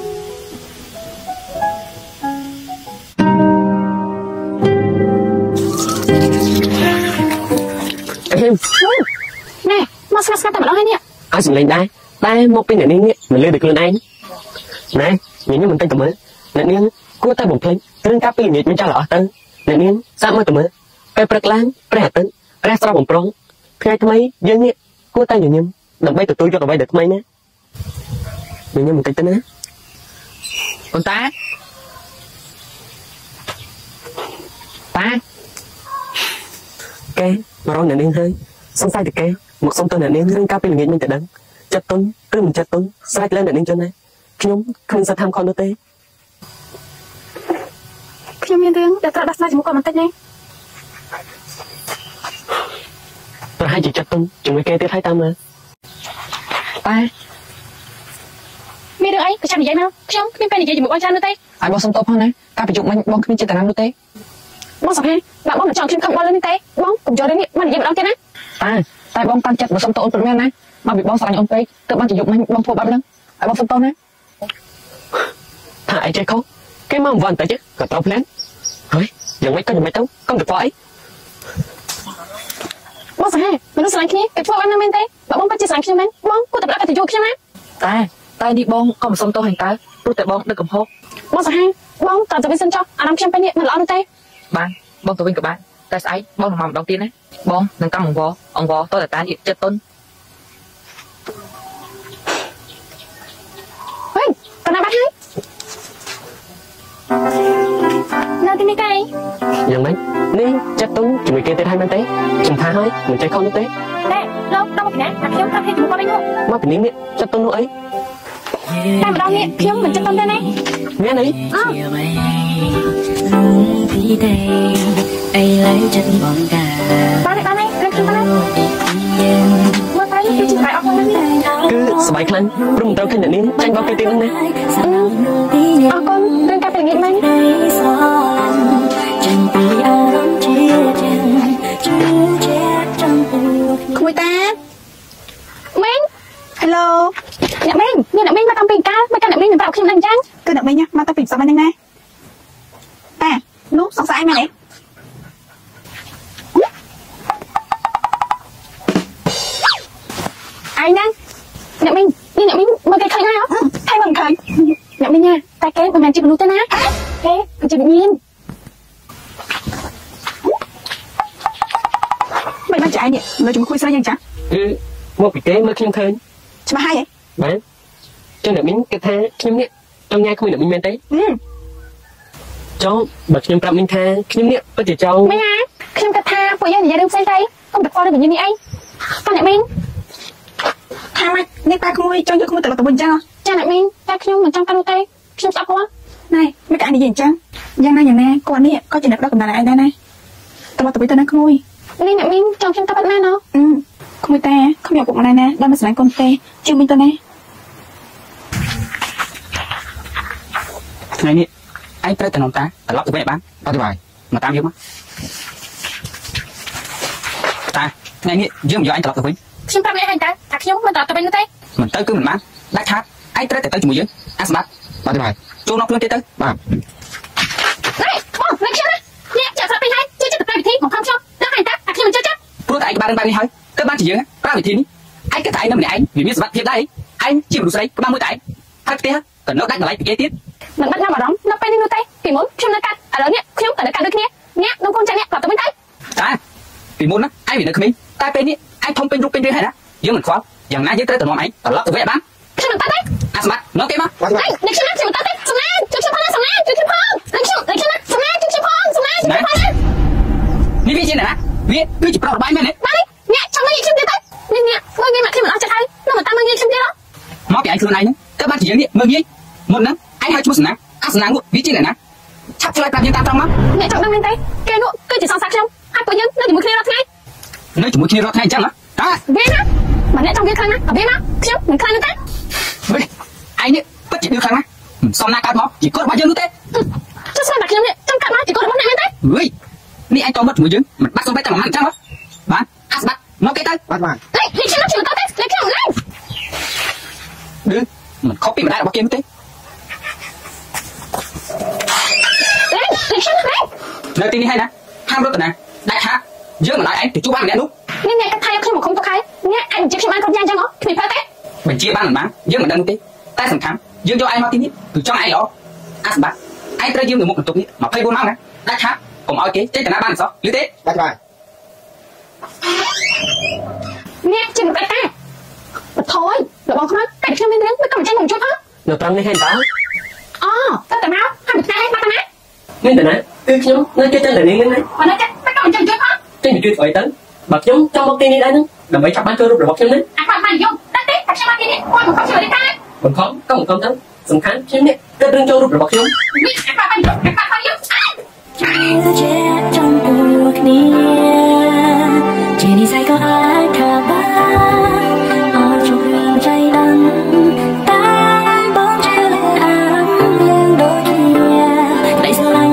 អេមណែមកស្ងាត់ស្ងាត់តែម្ដងហើយនេះឲ្យសម្លេងដែរតែមកពីអ្នកនាងនេះមិនលើតែខ្លួនឯងណែញញឹមមិនតិចទៅមើលអ្នកនាងគួរតែបំភ្លេចគ្រឿងកាពីល្ងាចមិនចាស់ល្អទៅអ្នកនាងសាប់មកទៅមើលពេលព្រឹកឡើងព្រះអាទិត្យព្រះស្រស់បំប្រងថ្ងៃថ្មីយើងនេះគួរតែញញឹមដើម្បីទទួលយកអ្វីដែលថ្មីណាញញឹមបន្តិចទៅណាប៉ុន្តែតាកែមករកអ្នកនាងហើយសង្ស័យតែកែមកសុំទៅអ្នកនាងរឿងការពីល្ងាចមិនទៅដឹងចិត្តទុនឬមិនចិត្តទុនស្រេចលើអ្នកនាងចឹងណាខ្ញុំគ្មានសិទ្ធិហាមខំនោះទេខ្ញុំមានរឿងដែលត្រូវដោះស្រាយជាមួយគាត់បន្តិចណាប្រហែលជាចិត្តទុំជាមួយគេទៀតហើយតាមមើលតែមានរឿងអីក៏ចាំនិយាយមកខ្ញុំគ្មានពេលនិយាយជាមួយបងចាននោះទេឲ្យបងសុំទោសផងណាការប្រជុំមិញបងគ្មានចេតនានោះទេបងសុខហេបើបងមិនចង់ខ្ញុំខឹងបងលើនេះទេបងកុំយករឿងនេះមកនិយាយម្ដងទៀតណាតែតែបងតាំងចិត្តមកសុំទោសអូនព្រមមែនណាមកពីបងស្រឡាញ់អូនពេកទើបបានជាយកមិញបងធ្វើបែបហ្នឹងឲ្យបងសុំទោសណាថាអីចេះខុសគេមកមិនវ៉ាន់តែចេះក៏ត្រូវផ្លែនហើយយ៉ាងម៉េចក៏យ៉ាងម៉េចទៅកុំទៅធ្វើអីបងសាហាមនុស្សស្រឡាញ់គ្នាគេធ្វើបានណាមែនទេបើបងពិតជាស្រឡាញ់ខ្ញុំមែនបងគួរតែផ្ដល់កិត្តិយសខ្ញុំណាតែតែនេះបងក៏មិនសុំទោសហែងតើព្រោះតែបងដឹកកំហុសបងសាហាបងតើទៅវិញសិនចុះអារម្មណ៍ខ្ញុំពេលនេះមិនល្អនោះទេបានបងទៅវិញក៏បានតែស្អែកបងនឹងមកម្ដងទៀតណាបងនឹងកម្មអង្វរអង្វរតតែតានចិត្តទុនហេកណាបាត់ហើយនៅទីនេះទេយ៉ាងម៉េចនេះចិត្តទុនជាមួយគេទៀតហើយមែនទេខ្ញុំថាហើយមិនចេះខំនោះទេតែលោកដល់មកពីណាតែខ្ញុំថាខ្ញុំជាមួយគាត់វិញមកពីនេះនេះចិត្តទុននោះអីតែម្ដងនេះខ្ញុំមិនចិត្តទុនទេណាមានអីអូពីទេអីឡើយចិត្តបងកាបានទេបានទេព្រឹកខ្ញុំបានមកតែនេះគឺជាបាយអស់ហ្នឹងគឺសบายខ្លាំងព្រមត្រូវឃើញអ្នកនាងចាញ់បោកគេទៀតហ្នឹងណាអរគុណរឿងការពិនិត្យមិញចាញ់ពីអារម្មណ៍ជាទាំងជាចំពោះក្មួយតាមីង Hello អ្នកមីងនេះអ្នកមីងមកតាំងពីកាលមកកាន់អ្នកមីងមិនប្រាប់ខ្ញុំដឹងអញ្ចឹងគឺអ្នកមីងមកតាំងពីផ្សារហ្នឹងណាតានោះសង្ស័យមែនទេឯងណាអ្នកមីងនេះអ្នកមីងមកគេឃើញហើយហ៎ថៃមិនឃើញអ្នកមីងណាតែគេមិនមែនជាមនុស្សទេណាគេគឺជាវិញ្ញាណមិនបានចាយនេះនៅជាមួយគួយស្រីយ៉ាងចាគឺមកពីគេមើលខ្ញុំឃើញច្បាស់ហើយបាទចឹងអ្នកមីងគិតថាខ្ញុំនេះចង់ញ៉ាំក្មួយអ្នកមីងមែនទេចង់បើខ្ញុំប្រាប់មីងថាខ្ញុំនេះពិតជាចង់មីងណាខ្ញុំគិតថាពួកយើងនិយាយរឿងផ្សេងទៅកុំតែខ្វល់រឿងវិញ្ញាណនេះអីតើអ្នកមីងថាម៉េចនេះតាក្មួយចង់យកក្មួយទៅទៅវិញចឹងចាអ្នកមីងតែខ្ញុំមិនចង់កាន់នោះទេខ្ញុំស្អប់គាត់ណែមិនកានិយាយអញ្ចឹងយ៉ាងណាយ៉ាងណាគាត់នេះក៏ជាអ្នកដឹកកំណត់ឯងដែរណាតើទៅទៅណាក្មួយនេះអ្នកមីងចង់ខ្ញុំទៅបាត់ណាណោះក្មួយតាខ្ញុំពុកម្ដាយណាដល់មកស្រឡាញ់កូនទេជឿមីងទៅណាថ្ងៃនេះឯងត្រូវតែនាំតាត្រឡប់ទៅវិញឲ្យបានអត់ទេបាយមកតាមយើងមកតាថ្ងៃនេះយើងមិនយកឯងត្រឡប់ទៅវិញខ្ញុំប្រាប់ឯងហើយតាថាខ្ញុំមិនត្រឡប់ទៅវិញនោះទេមិនទៅគឺមិនបានដាច់ខាតឯងត្រូវតែទៅជាមួយយើងអាស្បាត់អត់ទេបាយចូលនក់ខ្លួនទៀតទៅបាទណែបងមិនខ្ញុំណាអ្នកចាក់ស្រាប់ពេញហើយជឿចិត្តទៅវិធីមកខំខ្ញុំដល់ហើយតាថាខ្ញុំមិនជឿចិត្តព្រោះតែឯងក្បាលបែបនេះហើយទៅបានជាយើងប្រើវិធីនេះឯងគិតថាឯងនៅម្នាក់ឯងវាមានសុខភាពដែរឯងជាមនុស្សស្រីក្បាលមួយតែឯងហើយផ្ទះក៏នៅដាច់តម្លៃពីគេទៀតមិនបាត់ណាអារម្មណ៍នៅពេលនេះនោះទេពីមុនខ្ញុំនៅកាត់ឥឡូវនេះខ្ញុំក៏នៅកាត់ដូចគ្នាអ្នកនឹងកូនចាក់អ្នកប្រាប់ទៅវិញទៅតាពីមុនណាឯងវានៅក្មេងតែពេលនេះឯងធំពេញរូបពេញរាងហើយណាយើងមិនខ្វល់យ៉ាងណាយើងត្រូវតែនាំឯងត្រឡប់ទៅវិញឲ្យបានខ្ញុំមិនតាទេអាស្មាត់នៅគេមកឯងនេះខ្ញុំខ្ញុំមិនតាទេសំណាជួយខ្ញុំផងសំណាជួយខ្ញុំផងនេះខ្ញុំនេះខ្ញុំសំណាជួយខ្ញុំផងសំណាជួយខ្ញុំផងនេះវាជាណាវាគឺជាប្រុសរបាយមែនទេបាទអ្នកចង់និយាយខ្ញុំទៀតទៅនេះអ្នកមើលងាយមកខ្ញុំមិនអត់ចិត្តហើយនៅមិនតាមមើលងាយខ្ញុំទៀតហ៎មកពីឯងខ្លួនឯងហ្នឹងទៅបានជាយើងនេះមើលងាយមុនហ្នឹងឯងហៅឈ្មោះសំណាអាសំណានោះវាជាអ្នកណាឆាប់ឆ្លើយប្រាប់យើងតាមត្រង់មកអ្នកចង់ដឹងមែនទេគេនោះគឺជាសង្សារខ្ញុំហើយពួកយើងនៅជាមួយគ្នារាល់ថ្ងៃនៅជាមួយគ្នារាល់ថ្ងៃអញ្ចឹងហ៎តាវាណាបើអ្នកចង់វាខ្លាំងណាស់វាមកខ្ញុំមិនខ្លាំងទេវិញឯងនេះពិតជាឌឺខ្លាំងណាស់សំណាកាត់មកជាកូនរបស់យើងនោះទេចុះស្មានតែខ្ញុំនេះចង់កាត់មកជាកូនរបស់អ្នកមែនទេអើយនេះឯងតមកជាមួយយើងមិនបាក់សំបីតែមួយម៉ាត់អញ្ចឹងហ៎បាទអាស្បាត់មកគេទៅបាទបាទហេនេះខ្ញុំជួយតើលេខខ្ញុំឡើងឌឺមិនខុសពីម្ដាយរបស់គេនោះទេលេខខ្ញុំឡើងនៅទីនេះហើយណាហាមរត់ទៅណាដាច់ថាយើងមិនឲ្យឯងទៅជួបបានម្នាក់នោះនេះអ្នកកាត់ថាយកខ្ញុំមកឃុំទៅខែអ្នកឯងបញ្ជាខ្ញុំបានគ្រប់យ៉ាងអញ្ចឹងហ៎គ្មានប្រើទេបញ្ជាបានមិនបានយើងមិនដឹងទេតែសំខាន់យើងយកឯងមកទីនេះគឺចង់ឯងល្អអាស្បាត់ឯងត្រូវយើងនៅមុខបន្ទប់នេះยี่สิบสี่ម៉ោងណាដាច់ថាកុំឲ្យគេចេញទៅណាបានសោះឮទេដាច់បាទអ្នកជាមិនកាត់តាបថយរបស់ខ្ញុំកាត់ខ្ញុំមានរឿងមិនក៏មិនចេញមកជួយផងនៅត្រង់នេះហេតុតើអូតើតើមកហាត់តែបាត់ណាមានតែណាគឺខ្ញុំនៅជួយតែនាងហ្នឹងបើនៅចិត្តមិនក៏មិនចេញជួយផងចេញទៅជួយស្អីទៅបើខ្ញុំចង់មកទីនេះដែរហ្នឹងដើម្បីចាប់បានចូលរូបរបស់ខ្ញុំហ្នឹងអាគាត់បានយកតែទេតែខ្ញុំមកទីនេះគាត់មកជួយទេតាបង្ខំក៏បង្ខំទៅសំខាន់ខ្ញុំនេះគិតរឿងចូលរូបរបស់ខ្ញុំនេះអាគាត់បានយកអាគាត់បានយកជាចំពោះគ្នាជានិស័យក៏អាចថាបានអត់ជួយใจดังតែបងជឿលើអារម្មណ៍យើងដូចគ្នាតែស្រឡាញ់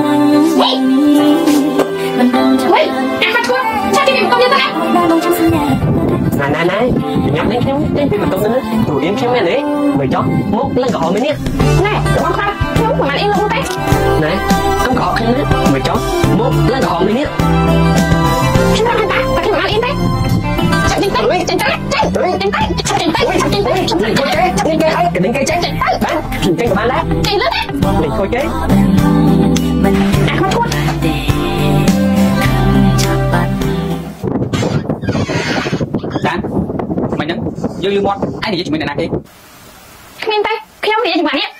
មិនដឹងจะវិញអាគាត់ជួយចាទីនេះមកយកទៅណាបងចាំសញ្ញាណែណែញ៉ាំនេះខ្ញុំចេញពីបន្ទប់នេះព្រោះរៀនខ្ញុំមែនទេមិនចង់មកឡើងក្រហមនេះណែបងខ្លះខ្ញុំមិនបានអីលោកទេណែខ្ញុំក្រហមខ្ញុំនេះមិនចង់មកឡើងក្រហមនេះខ្ញុំមិនបានតែខ្ញុំអត់អីទេចាក់ចេញទៅចេញទៅចេញចេញទៅចេញទៅចេញទៅចេញទៅចេញគេហើយកណ្ដឹងគេចេញចេញទៅបានចេញទៅបានដែរចេញលើទេលេខខូចគេមិនអាគាត់ឈួតទេចាប់បាត់តាមិនហ្នឹងយើងលឺមាត់ឯងនិយាយជាមួយអ្នកណាគេគ្មានទេខ្ញុំនិយាយជាមួយនេះ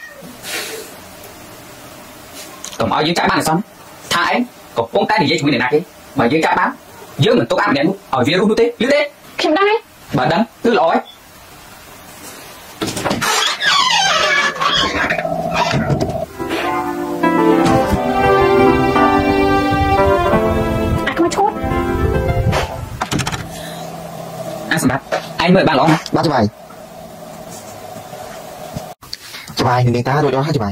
កុំឲ្យយើងចាក់បានអសនថាឯងកំពុងតែនិយាយជាមួយអ្នកណាគេបើយើងចាក់បានយើងមិនទុកអាម្នាក់នោះឲ្យវារស់នោះទេឮទេខ្ញុំដឹងហើយបើដឹងគឺល្អហើយអាខ្ញុំឈួតអាសម្រាប់ឯងមើលបានល្អណាស់បាទច្បាយច្បាយនាងតារួចអស់ហើយច្បាយ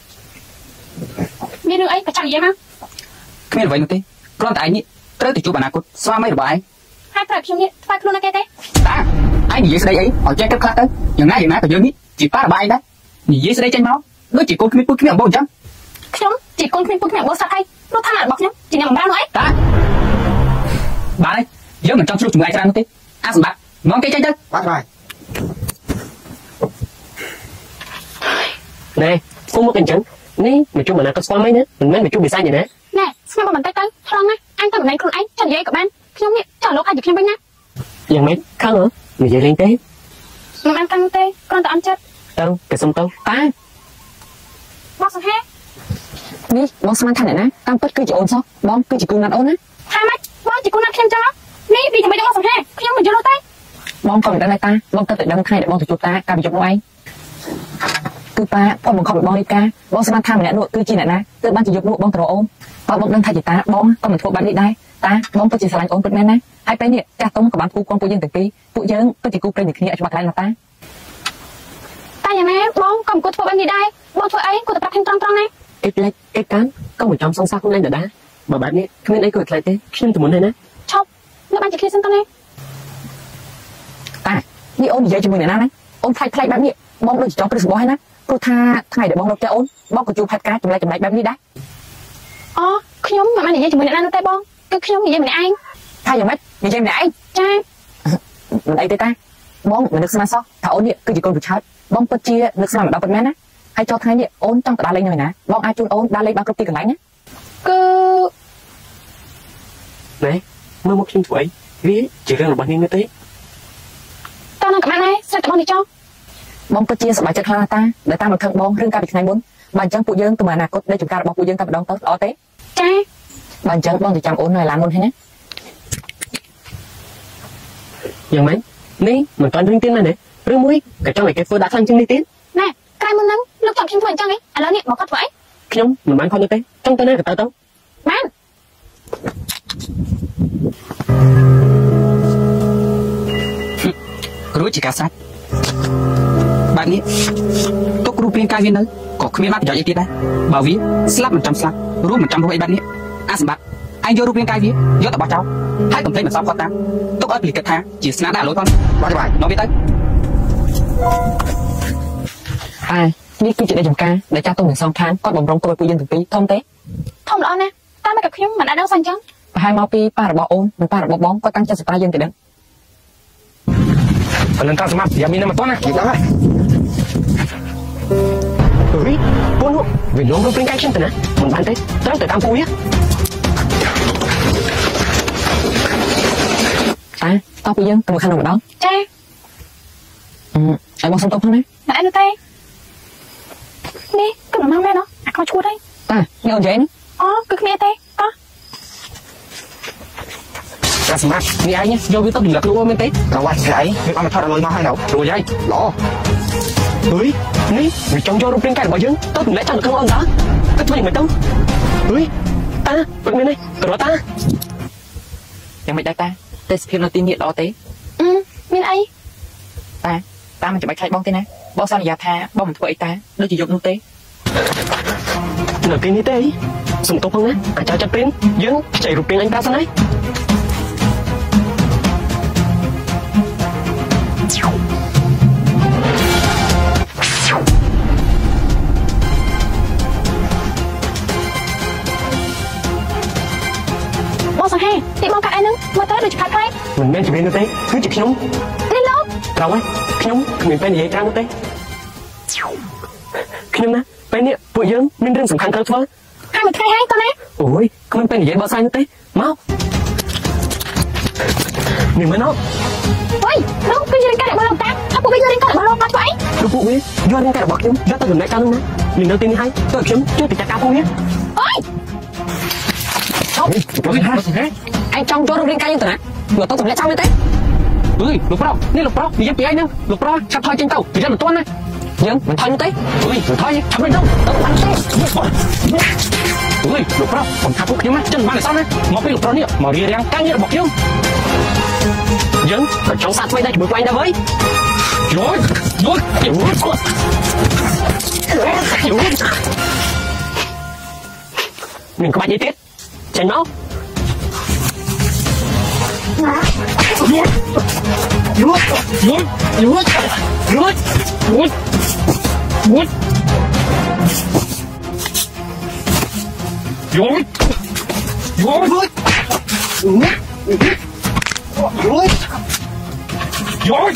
មានរឿងអីក៏ចាំនិយាយមកគ្មានអ្វីនោះទេគ្រាន់តែឯងនេះត្រូវទៅជួបអនាគតស្វាមីរបស់ឯងហើយប្រាប់ខ្ញុំនេះថ្វាយខ្លួនណាគេទេតាឯងនិយាយស្ដីអីឲ្យចេះគិតខ្លះទៅយ៉ាងណាយ៉ាងណាក៏យើងនេះជាប៉ារបស់ឯងដែរនិយាយស្ដីចេញមកដូចជាកូនគ្មានពុតគ្មានអំបោះអញ្ចឹងខ្ញុំជាកូនគ្មានពុតគ្មានអំបោះសាប់ហើយព្រោះឋានៈរបស់ខ្ញុំជាអ្នកបម្រើនោះអីតាបានហើយយើងមិនចង់ឆ្លុះជាមួយឯងច្រើននោះទេអាសម្បត្តិមកគេចេញទៅបាទបាទណែគុំមកអញ្ចឹងនេះមកជួបអនាគតស្វាមីណាមិនមែនមកជួបវិស័យទេណាណែស្មានបន្តិចទៅឆ្លងណាអញទៅមិនដឹងខ្លួនឯងចង់និយាយក៏បានខ្ញុំនេះចង់លោកអាចខ្ញុំវិញណាយ៉ាងម៉េចខឹងហ៎និយាយលេងទេមិនបានខឹងទេគ្រាន់តែអន់ចិត្តទៅគេសុំទៅតាបងសង្ហេនេះបងស្មានថាអ្នកណាតាមពិតគឺជាអូនសោះបងគឺជាគូណាត់អូនណាថាម៉េចបងជាគូណាត់ខ្ញុំចឹងនេះពីជំនួយបងសង្ហេខ្ញុំមិនយល់ទេបងក៏មិនដឹងដែរតាបងទៅតែដឹងថ្ងៃដែលបងទៅជួបតាការប្រជុំនោះឯងគឺប៉ាផងបង្ខំបងរៀបការបងស្មានថាម្នាក់នោះគឺជាអ្នកណាទើបបានជាយកនោះបងទៅរកអូនបើបងដឹងថាជាតាបងក៏មិនធ្វើបែបនេះដែរតាបងពិតជាស្រឡាញ់អូនពិតមែនណាហើយពេលនេះចាស់ទុំក៏បានគូគងពួកយើងទាំងពីរពួកយើងពិតជាគូព្រេងនឹងគ្នាឲ្យច្បាស់កន្លែងណាតាតាយ៉ាងណាបងក៏មិនគួរធ្វើបែបនេះដែរបងធ្វើអីគួរតែប្រាប់ខ្ញុំត្រង់ត្រង់ណាអេផ្លេចអេកាន់ក៏មិនចំសងសាខ្លួនឯងដដែលបើបែបនេះគ្មានអីគួរខ្លាចទេខ្ញុំទៅមុនហើយណាឈប់នៅបានជាគ្នាសិនទៅណាតានេះអូននិយាយជាមួយអ្នកណាណាអូនផ្លាច់ផ្លាច់បែបនេះបងដូចចង់ព្រឹសរបស់ហើយណាព្រោះថាថ្ងៃដែលបងរកផ្ទះអូនបងក៏ជួបហេតុការណ៍ចម្លែកចម្លែកបែបនេះដែរអូខ្ញុំមិនបាននិយាយជាមួយអ្នកណានោះទេបងគឺខ្ញុំនិយាយម្នាក់ឯងថាយ៉ាងម៉េចនិយាយម្នាក់ឯងចាមិនអីទេតាបងមិននឹកស្មានសោះថាអូននេះគឺជាកូនប្រឆោតបងពិតជានឹកស្មានម្ដងពិតមែនណាហើយចូលថ្ងៃនេះអូនចង់ទៅដើរលេងនៅណាបងអាចជូនអូនដើរលេងបានគ្រប់ទីកន្លែងណាគឺណែមើលមកខ្ញុំធ្វើអីវាជារឿងរបស់នាងទេតើនឹងក្បាលដែរស្រីតបងនេះចង់បងពិតជាសប្បាយចិត្តខ្លាំងណាស់តាដែលតាមមកខឹងបងរឿងកាលពីថ្ងៃមុនបើអញ្ចឹងពួកយើងទៅមើលអនាគតនៃចំការរបស់ពួកយើងតែម្ដងទៅល្អទេចាបើអញ្ចឹងបងទៅចាំអូននៅឡានមុនហើយណាយ៉ាងម៉េចនេះមិនតាន់រឿងទៀតណាឬមួយក៏ចង់ឲ្យគេធ្វើដាក់ខ្លាំងជាងនេះទៀតណែក្រោយមុនហ្នឹងលោកចង់ខ្ញុំធ្វើអញ្ចឹងឯងឥឡូវនេះមកគាត់ធ្វើអីខ្ញុំមិនបានខំទេចង់ទៅណាក៏ទៅទៅបានគ្រូជាការសាច់បែបនេះទុករូបរាងកាយវានៅក៏គ្មានបានប្រយោជន៍អីទៀតដែរបើវាស្លាប់មិនចាំស្លាប់រួមមិនចាំរស់អីបែបនេះអាសម្បត្តិឯងយករូបរាងកាយវាយកទៅបោះចោលហើយកុំភ្លេចមិនសមគាត់តាមទុកឲ្យពលិកគិតថាជាស្នាដៃលុយផងបាទបាទនាំវាទៅអានេះគឺជាអ្នកចំការដែលចាស់ទុំទាំងសងខាងគាត់បំរុងទុកឲ្យពួកយើងទាំងពីរធំទេធំល្អណាស់តែមកกับខ្ញុំមិនអាចដឹងសោះអញ្ចឹងប្រហែលមកពីប៉ារបស់អូននិងប៉ារបស់បងគាត់តាំងចិត្តស្ប្រាយយើងទៅដឹងអលិនតាសម្រាប់យ៉ាមីនៅមកតោះណានិយាយដល់ហើយអីពួកនោះវាលងរូបរាងកាយខ្ញុំទៅណាមិនបានទេត្រូវទៅតាមពួកវាតាតោះពួកយើងទៅមកខាងនោះម្ដងចាអឺឲ្យបងសុំតោះផងណាតែអីទេនេះគឺមិនមែនទេអាខោឈួតហើយតានេះអូននិយាយណាអូគឺគ្នាទេតោះតែសម្រាប់នេះឯងយកវាទៅរំលឹកខ្លួនមែនទេត្រូវហើយស្អីវាបានមកថតឲ្យលុយមកហើយដល់រួចហើយល្អអើយនេះវាចង់យករូបរាងកាយរបស់យើងទៅទម្លាក់ចោលនៅក្នុងអូនតាទៅធ្វើយ៉ាងម៉េចទៅអើយតាពិតមែនទេក្រតាយ៉ាងម៉េចដែរតាទេសភាពនៅទីនេះល្អទេអឺមានអីតាតាមិនចាំបាច់ខ្លាចបងទេណាបងសន្យាថាបងមិនធ្វើអីតាដូចជាយកនោះទេនៅទីនេះទេសុំទោសផងណាអាចចាត់ពេលយើងខ្ចីរូបរាងអញតាសិនហើយបងសង្ហេទីបងកាត់អីហ្នឹងមើលទៅដូចជាកាត់ខ្លាំងមិនមែនជំនាញនោះទេគឺជាខ្ញុំនេះលោកត្រូវហើយខ្ញុំគ្មានពេលនិយាយក្រៅនោះទេខ្ញុំណាពេលនេះពួកយើងមានរឿងសំខាន់ត្រូវធ្វើហើយមួយថ្ងៃហើយតើណាអូយគ្មានពេលនិយាយបោះស្រាយនោះទេមកនេះមិនអត់អុយលោកគឺជារាងកាយរបស់លោកតាហើយពួកវាយករាងកាយរបស់លោកមកធ្វើអីគឺពួកវាយករាងកាយរបស់ខ្ញុំយកទៅរំលែកចោលនោះណានេះនៅទីនេះហើយតើខ្ញុំជួយទៅចាត់ការពួកវាអុយអត់បងហ่าអញចង់ចូលរូបរាងកាយយើងទៅណាមកទៅទម្លាក់ចោលមែនទេអើយលោកប្រុសនេះលោកប្រុសនិយាយពីអីហ្នឹងលោកប្រុសឆាប់ថយចេញទៅពីរត់មិនទាន់ណាយើងមិនថយនោះទេអើយមិនថយឆាប់វិញទៅទៅបានទេអើយលោកប្រុសผมថាពួកខ្ញុំណាចឹងបានអីសោះណាមកពីលោកប្រុសនេះមករៀបរៀងការងាររបស់ខ្ញុំយើងក៏ចង់សាកថ្មីដែរជាមួយខ្លួនឯងដែរវើយយល់យល់យល់យល់មានក្បាច់អីទៀតចេញមកយល់យល់យល់យល់យល់យល់យល់យល់យល់យល់យល់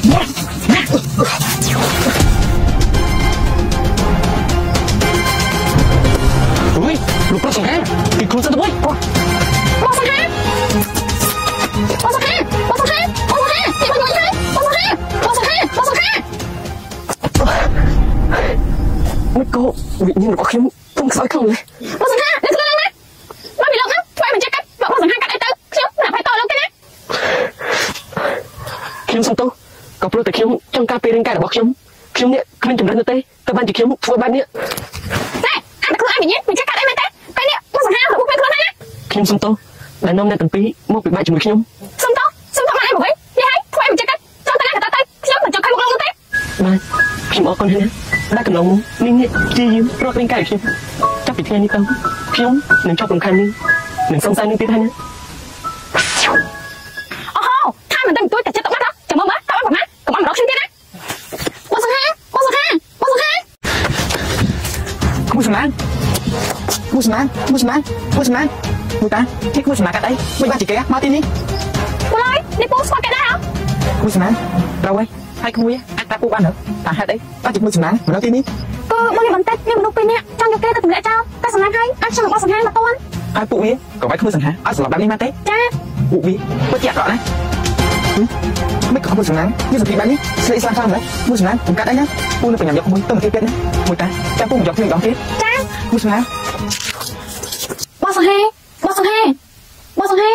អើយលោកប្រុសសង្ហាពីគ្រូសិនទៅវិញបងសង្ហាបងសង្ហាបងសង្ហាបងសង្ហាទីបងយល់ហើយបងសង្ហាបងសង្ហាបងសង្ហាមិនក៏វិញ្ញាណរបស់ខ្ញុំពុំខ្សោយខ្លាំងទេបងសង្ហានៅក្នុងណាមកពីលោកណាធ្វើមិនចេះកាត់បងសង្ហាកាត់អីទៅខ្ញុំមិនឲ្យតលោកទេណាខ្ញុំសុំទោសក៏ព្រោះតែខ្ញុំចង់ការពាររាងកាយរបស់ខ្ញុំខ្ញុំនេះគ្មានចំណុចនោះទេតែបានជាខ្ញុំធ្វើបែបនេះតែអាតែខ្លួនឯងវិញ្ញាណមិនចេះកាត់អីមែនទេពេលនេះបងសង្ហារបស់ពេលខ្លួនណាខ្ញុំសុំទោសដែលនាំអ្នកទាំងពីរមកពិបាកជាមួយខ្ញុំសុំទោសសុំទោសមកឯងមកវិញនិយាយធ្វើមិនចេះកាត់ចង់ទៅណាក៏ទៅខ្ញុំមិនចង់ខំមកលោកទេបាទខ្ញុំអរគុណហើយណាដែលកន្លងមកនេះនេះជាយាមរត់រាងកាយខ្ញុំចាប់ពីថ្ងៃនេះទៅខ្ញុំនឹងចប់រំខាននេះនឹងសង្ស័យនឹងទៀតហើយណាអូហូថាមិនដឹងទួយតែចិត្តទៅបាត់ចាំមើលមើលតើបងណាកុំអត់មករកខ្ញុំទៀតណាបងសង្ហាបងសង្ហាបងសង្ហាគូសម្លាញ់គូសម្លាញ់គូសម្លាញ់គូសម្លាញ់មួយតាគេគូសម្លាញ់កាត់អីមិនបានជាគេមកទីនេះមកហើយនេះពូស្គាល់គេដែរហ៎គូសម្លាញ់ត្រូវហើយហើយក្មួយអាចតាពូបានហ៎តាហេតុអីបានជាគូសម្លាញ់មកដល់ទីនេះគឺមកបន្តិចមានមនុស្សពីរនាក់ចង់យកគេទៅទម្លាក់ចោលតែសម្លាញ់ហើយអាចខ្ញុំរបស់សង្ហាមកតន់ហើយពួកវាក៏វាយគ្មួយសង្ហាឲ្យសម្លាប់បែបនេះមកទេចាពួកវាពិតជាអាក្រក់ណាស់មិនក៏មួយសង្ហានេះសភាពបែបនេះស្លេកស្លាប់ខ្លាំងណាស់មួយសង្ហាខ្ញុំកាត់អីណាពូនឹងបញ្ញាយកមួយទៅមកទីពេទ្យណាមួយតាចាំពូមកយកខ្ញុំម្ដងទៀតចាមួយសង្ហាបងសង្ហាបងសង្ហាបងសង្ហា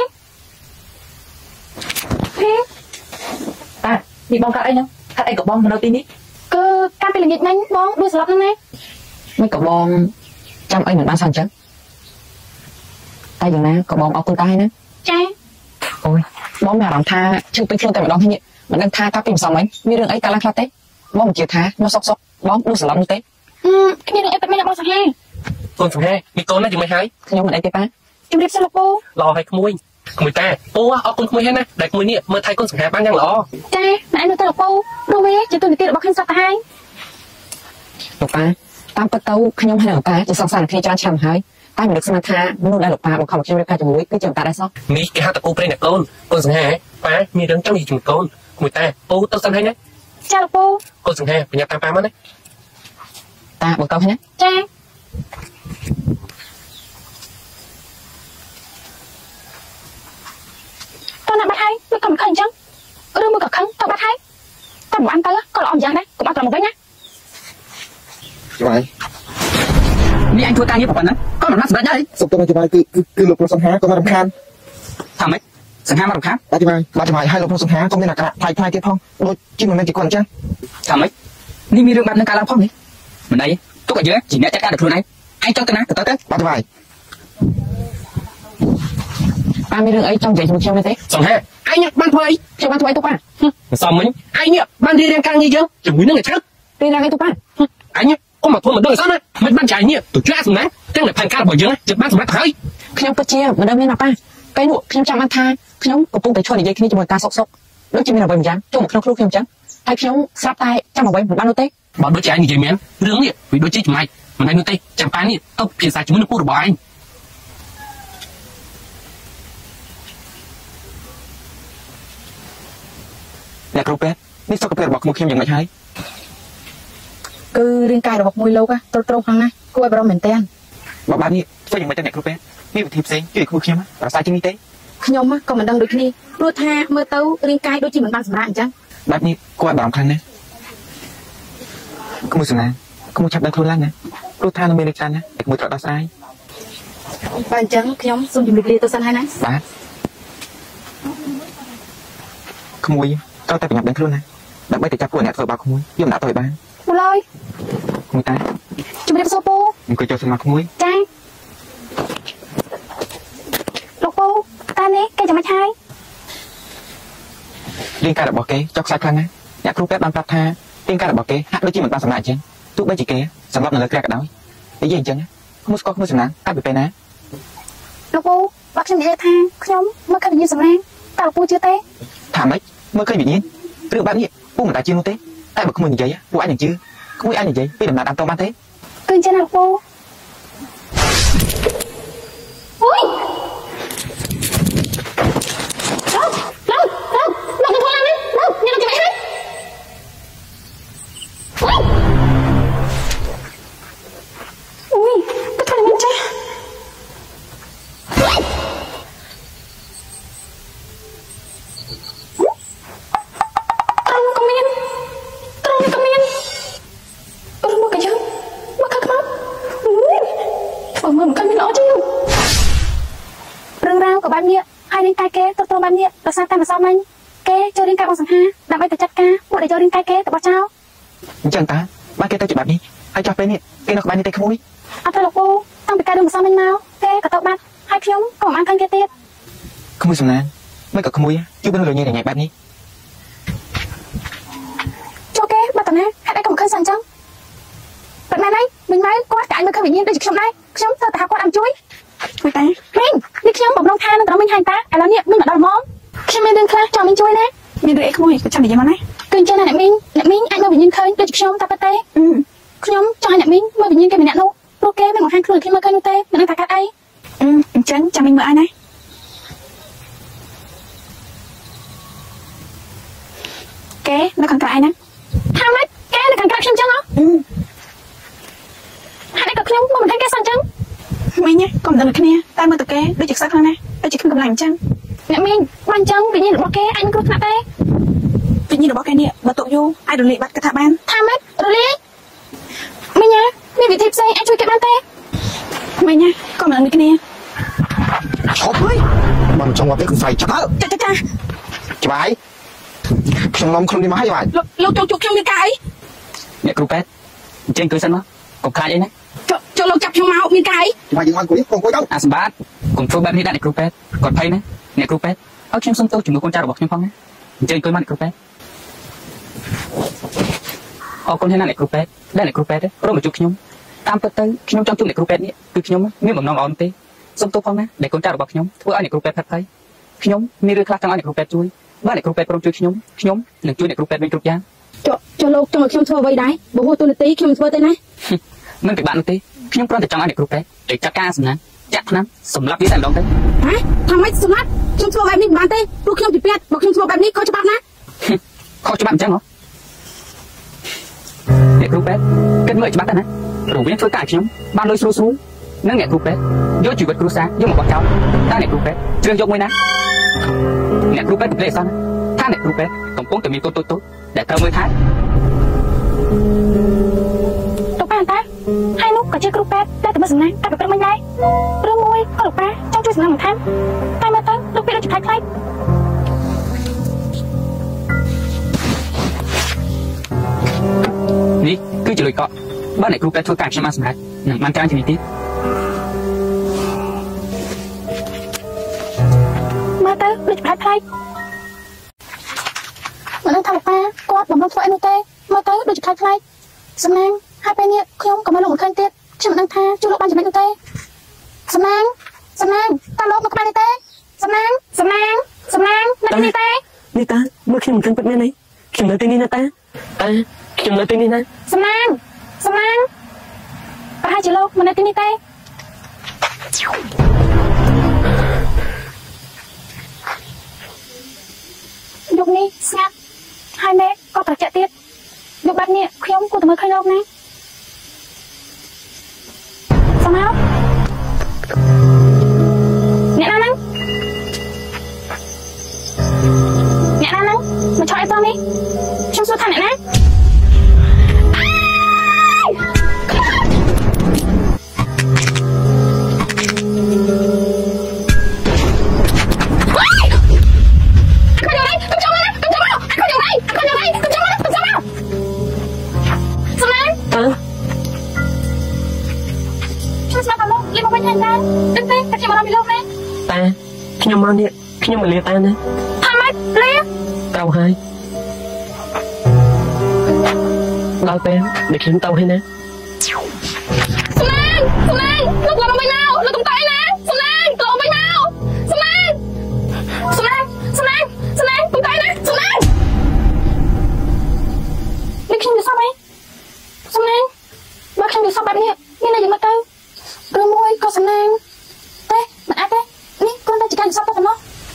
ហេតានេះបងកាត់អីហ្នឹងកាត់អីក៏បងមកនៅទីនេះគឺកាត់ពីល្ងាចមិញបងដួលស្លាប់ហ្នឹងណាមិនក៏បងចាំអីមិនបានសោះអញ្ចឹងតែយ៉ាងណាក៏បងអរគុណតាហើយណាចាអូយបងមានអារម្មណ៍ថាជិះពេញខ្លួនតែម្ដងហ្នឹងមិនដឹងថាកាត់ពីម្សិលមិញមានរឿងអីកើតឡើងខ្លះទេបងមិនជឿថាមកសុកសុកបងដួលស្លាប់នោះទេគ្នានឹងអីតែមានបងសង្ហាកូនសង្ហាមីកូនណាយើងមិនហើយខ្ញុំមិនអីទេប៉ាជំរាបសួរលោកពូល្អឲ្យក្មួយក្មួយតាពូអរគុណក្មួយហើយណាដែលក្មួយនេះមើលថៃកូនសង្ហាបានយ៉ាងល្អចាណែនោះទៅលោកពូព្រោះវាជាទូនីតិរបស់ខ្ញុំសត្វទៅហើយលោកប៉ាតាមពិតទៅខ្ញុំហើយលោកប៉ាជាសង្សារគ្នាច្រើនឆ្នាំហើយតែមិននឹកស្មានថាមនុស្សដែលលោកប៉ាបង្ខំឲ្យខ្ញុំរៀបការជាមួយគឺជាលោកតាដែរសោះនេះគេហៅតពូព្រៃអ្នកកូនកូនសង្ហាប៉ាមានរឿងចង់និយាយជាមួយកូនក្មួយតាពូទៅសិនហើយណាចាលោកពូកូនសង្ហាបញ្ញាតាមប៉ាមកណាតាបងទៅហើយណាចាតើណាបាត់ហើយមិនកំខឹងអញ្ចឹងឬមកក៏ខឹងតើបាត់ហើយតើមិនបានទៅក៏ល្អយ៉ាងដែរកុំអត់ត្រឹមមកវិញណាច្បាយនេះអញធ្វើការងារប៉ុណ្ណឹងក៏មិនបានសម្រេចដែរសុខទៅច្បាយគឺគឺលោកប្រុសសង្ហាក៏មិនរំខានថាម៉េចសង្ហាមករំខានបាទច្បាយបាទច្បាយឲ្យលោកប្រុសសង្ហាក៏មានអាការៈផ្លាយផ្លាយទៀតផងដូចជាមិនមែនជាគាត់អញ្ចឹងថាម៉េចនេះមានរឿងបែបនឹងកើតឡើងផងនេះមិនអីទុកឲ្យយើងជាអ្នកចាត់ការដល់ខ្លួនឯងឯងចង់ទៅណាទៅទៅទៅបាទច្បាយប៉ាមានរឿងអីចង់និយាយជាមួយខ្ញុំទេសង្ហាអញបានធ្វើអីខ្ញុំបានធ្វើអីទៅប៉ាមិនសមមិញអញបានរៀបរៀងការងារយើងជាមួយនឹងឯឆ្លឹករៀបរៀងអីទៅប៉ាអញកុំមកធ្វើមិនដឹងអីសោះណាមិនបានចាយនេះទៅចាស់សំណាទាំងតែផែនការរបស់យើងជិតបានសម្រាប់ហើយខ្ញុំពិតជាមិនដឹងមានណាប៉ាពេលនោះខ្ញុំចាំបានថាខ្ញុំកំពុងតែឈរនិយាយគ្នាជាមួយការសុកសុកដូចជាមានអ្វីម្យ៉ាងចូលមកក្នុងខ្លួនខ្ញុំអញ្ចឹងហើយខ្ញុំស្រាប់តែចាំអ្វីមិនបាននោះទេបើដូចជាឯងនិយាយមែនរឿងនេះវាដូចជាចម្លែកមិនហើយនោះទេចាំប៉ានេះទៅភាសាជាមួយនឹងពូរបស់ឯងអ្នកគ្រូពេទ្យនេះសុខភាពរបស់ក្មួយខ្ញុំយ៉ាងម៉េចហើយគឺរាងកាយរបស់មួយលោកទ្រុឌទ្រោមខ្លាំងណាស់គួរឲ្យបារម្ភមែនតើបើបែបនេះធ្វើយ៉ាងម៉េចទៅអ្នកគ្រូពេទ្យមានវិធីផ្សេងជួយក្មួយខ្ញុំប្រសើរជាងនេះទេខ្ញុំក៏មិនដឹងដូចគ្នាព្រោះថាមើលទៅរាងកាយដូចជាមិនបានសម្រាប់អញ្ចឹងបែបនេះគួរឲ្យបារម្ភខ្លាំងណាស់ក្មួយសំណាងក្មួយចាប់ដឹងខ្លួនឡើងណាព្រោះថានៅមានលេខច្រើនណាតែក្មួយត្រូវដោះស្រាយបើអញ្ចឹងខ្ញុំសូមជម្រាបលាទៅសិនហើយណាបាទក្មួយត្រូវតែប្រញាប់ដឹងខ្លួនណាដើម្បីទៅចាប់ពួកអ្នកធ្វើបាបក្មួយយកដាក់ទៅឲ្យបានមកឡើយក្មួយតាជម្រាបសួរពូអង្គុយចូលស្មាក្មួយចាលោកពូតានេះគេចាំមិនហើយរាងកាយរបស់គេចុកខ្សែខ្លាំងណាស់អ្នកគ្រូពេទ្យបានប្រាប់ថារាងកាយរបស់គេហាក់ដូចជាមិនបានសម្រេចអញ្ចឹងទោះបីជាគេសម្រាប់នៅលើក្រែក៏ដោយនិយាយអញ្ចឹងក្មួយស្គាល់ក្មួយសំណាងកាលពីពេលណាលោកពូបើខ្ញុំនិយាយថាខ្ញុំមើលឃើញវិញ្ញាណសំណាងតើលោកពូជឿទេថាម៉េចមើលឃើញវិញ្ញាណឬបែបនេះពូមិនដាច់ជឿនោះទេតែបើក្មួយនិយាយពូអាចនឹងជឿក្មួយអាចនិយាយពីដំណើរតាមតបានទេគឺអញ្ចឹងណាលោកពូអូយលោកលោកលោកលោកទៅឡើងនេះលោកញ៉ាំចាំហើយអូយទៅធ្វើមិនចេះបែបនេះហើយរាងកាយគេទៅទៅបែបនេះដោយសារតែម្សិលមិញគេចូលរាងកាយបងសង្ហាដើម្បីទៅចាត់ការពួកដែលចូលរាងកាយគេទៅបោះចោលអញ្ចឹងតាបានគេទៅជាបែបនេះហើយចោះពេលនេះគេនៅក្បែរនេះទេក្មួយអត់ទេលោកពូតាំងពីកាយរឿងម្សិលមិញមកគេក៏ទៅបាត់ហើយខ្ញុំក៏មិនបានឃើញគេទៀតក្មួយសំណាងមិនក៏ក្មួយជួបនឹងលញ៉ៃញ៉ៃបែបនេះចូលគេបាត់តាណាហេតុអីក៏មិនឃើញសិនអញ្ចឹងប៉ុន្មានហើយមិញមកគាត់កាយមើលឃើញវិញ្ញាណដូចជាខ្ញុំដែរខ្ញុំទៅទៅហៅគាត់ឲ្យជួយជួយតាមីងនេះខ្ញុំបំរុងថានឹងត្រង់មីងហើយតាឥឡូវនេះមីងមកដល់ហ្មងខ្ញុំមានរឿងខ្លះចង់មីងជួយណាមានរឿងអីក្មួយក៏ចាំនិយាយមកណាគឺអញ្ចឹងណាអ្នកមីងអ្នកមីងអាចមើលវិញ្ញាណឃើញដូចជាខ្ញុំតែប៉ុន្តែខ្ញុំចង់ឲ្យអ្នកមីងមើលវិញ្ញាណគេម្នាក់នោះព្រោះគេមិនបង្ហាញខ្លួនខ្ញុំមើលឃើញនោះទេមិនដឹងថាកាត់អីអញ្ចឹងចាំមីងមើលឲ្យណាគេនៅខាងក្រៅឯណាថាម៉េចគេនៅខាងក្រៅខ្ញុំអញ្ចឹងហ៎ហើយក៏ខ្ញុំមិនឃើញគេសិនអញ្ចឹងមីងកុំដឹងគ្នាតែមើលទៅគេដូចជាខ្សែខ្លាំងណាស់ដូចជាខ្ញុំកំឡាញ់អញ្ចឹងអ្នកមីងបានអញ្ចឹងវិញ្ញាណរបស់គេអាចនឹងគ្រោះថ្នាក់ទេវិញ្ញាណរបស់គេនេះបើទុកយូរអាចរលាយបាត់គេថាបានថាម៉េចរលាយមីងមានវិធីផ្សេងអាចជួយគេបានទេមីងកុំដឹងគ្នាឈប់ហើយបានចង់មកពេលខ្សែចាប់ទៅចាចាចាច្បាយខ្ញុំនាំខ្លួននេះមកហើយបាទលោកលោកជួបខ្ញុំមានការអីអ្នកគ្រូពេទ្យអញ្ចឹងគឺសិនមកកុំខ្លាចអីណាចូលលោកចាប់ខ្ញុំមកមានការអីមកយើងមកអង្គុយកុំអង្គុយទៅអាសម្បត្តិកុំធ្វើបែបនេះដាក់អ្នកគ្រូពេទ្យគាត់ភ័យណាអ្នកគ្រូពេទ្យឲ្យខ្ញុំសុំទោសជំនួសកូនចៅរបស់ខ្ញុំផងណាអញ្ចឹងអង្គុយមកអ្នកគ្រូពេទ្យអរគុណហើយណាអ្នកគ្រូពេទ្យដែលអ្នកគ្រូពេទ្យព្រមមកជួបខ្ញុំតាមពិតទៅខ្ញុំចង់ជួបអ្នកគ្រូពេទ្យនេះគឺខ្ញុំមានបំណងល្អទេសូមទោសផងណាដែលកូនចៅរបស់ខ្ញុំធ្វើឲ្យអ្នកគ្រូពេទ្យផាត់ភ័យខ្ញុំមានរឿងខ្លះចង់ឲ្យអ្នកគ្រូពេទ្យជួយបើអ្នកគ្រូពេទ្យព្រមជួយខ្ញុំខ្ញុំនឹងជួយអ្នកគ្រូពេទ្យវិញគ្រប់យ៉ាងចុះចុះលោកចង់ឲ្យខ្ញុំធ្វើអ្វីដែរបើហួសទូនាទីខ្ញុំធ្វើទៅណាមិនពិបាកនោះទេខ្ញុំគ្រាន់តែចង់ឲ្យអ្នកគ្រូពេទ្យជួយចាត់ការសំណាងចាក់ថ្នាំសម្រាប់វាតែម្ដងទៅហ៎ថាម៉េចសម្រាប់ខ្ញុំធ្វើបែបនេះមិនបានទេព្រោះខ្ញុំជាពេទ្យបើខ្ញុំធ្វើបែបនេះខុសច្បាប់ណាខុសច្បាប់អញ្ចឹងហ៎អ្នកគ្រូពេទ្យគិតមើលច្បាប់ទៅណារវាងធ្វើការខ្ញុំបានលុយស្រួលស្រួលនិងអ្នកគ្រូពេទ្យយកជីវិតគ្រួសារយកមកបោះចោលតែអ្នកគ្រូពេទ្យជ្រើសយកមួយណាអ្នកគ្រូពេទ្យប្រទេសអសនថាអ្នកគ្រូពេទ្យកំពុងតែមានកូនតូចតូចដែលត្រូវមើលថែលោកប៉ាតាហើយនោះក៏ជាគ្រូពេទ្យដែលទៅមើលសំណាងកាប់ប្រព្រឹត្តមិនដែរព្រោះមួយក៏លោកប៉ាចង់ជួយសំណាងបន្ថែមតែមើលទៅលោកពេទ្យដូចជាខ្លាចខ្លាចនេះគឺជាលុយកក់បើអ្នកគ្រូពេទ្យធ្វើការខ្ញុំបានសម្រេចនឹងបានច្រើនជាងនេះទៀតមើលទៅដូចខ្លាចខ្លាចមិនដឹងថាលោកប៉ាគាត់បំរុងធ្វើអីនោះទេមើលទៅដូចខ្លាចខ្លាចសំណាងហើយពេលនេះខ្ញុំក៏មិនលោកមិនឃើញទៀតខ្ញុំមិនដឹងថាជួយលោកបានចំណេញនោះទេសំណាងសំណាងតើលោកនៅក្បែរនេះទេសំណាងសំណាងសំណាងនៅនេះទេនេះតាមើលខ្ញុំមិនឃើញពិតមែនទេខ្ញុំនៅទីនេះណាតាតាខ្ញុំនៅទីនេះណាសំណាងសំណាងប្រហែលជាលោកមិននៅទីនេះទេយុគនេះស្ងាត់ហើយមេក៏ត្រជាក់ទៀតយុគបែបនេះខ្ញុំគួរតែមើលឃើញលោកណាសំណាងអ្នកណាហ្នឹងអ្នកណាហ្នឹងមកឆ្លៃតោះនេះខ្ញុំសួរថាអ្នកណាខ្ញុំមកនេះខ្ញុំមកលាតាណាថាម៉េចលាទៅហើយដល់ពេលដែលខ្ញុំទៅហើយណាសំណាងសំណាងលោកឡើងមកវិញមកលោកកំតៃណាសំណាងលោកវិញមកសំណាងសំណាងសំណាងសំណាងកំតៃណាសំណាងនេះខ្ញុំនិយាយសោះអីសំណាងបើខ្ញុំនិយាយសោះបែបនេះមានតែយ៉ាងម៉េចទៅឬមួយក៏សំណាងទេមិនអាចទេនេះគន់តែចកានសពទៅប៉ុណ្ណោះ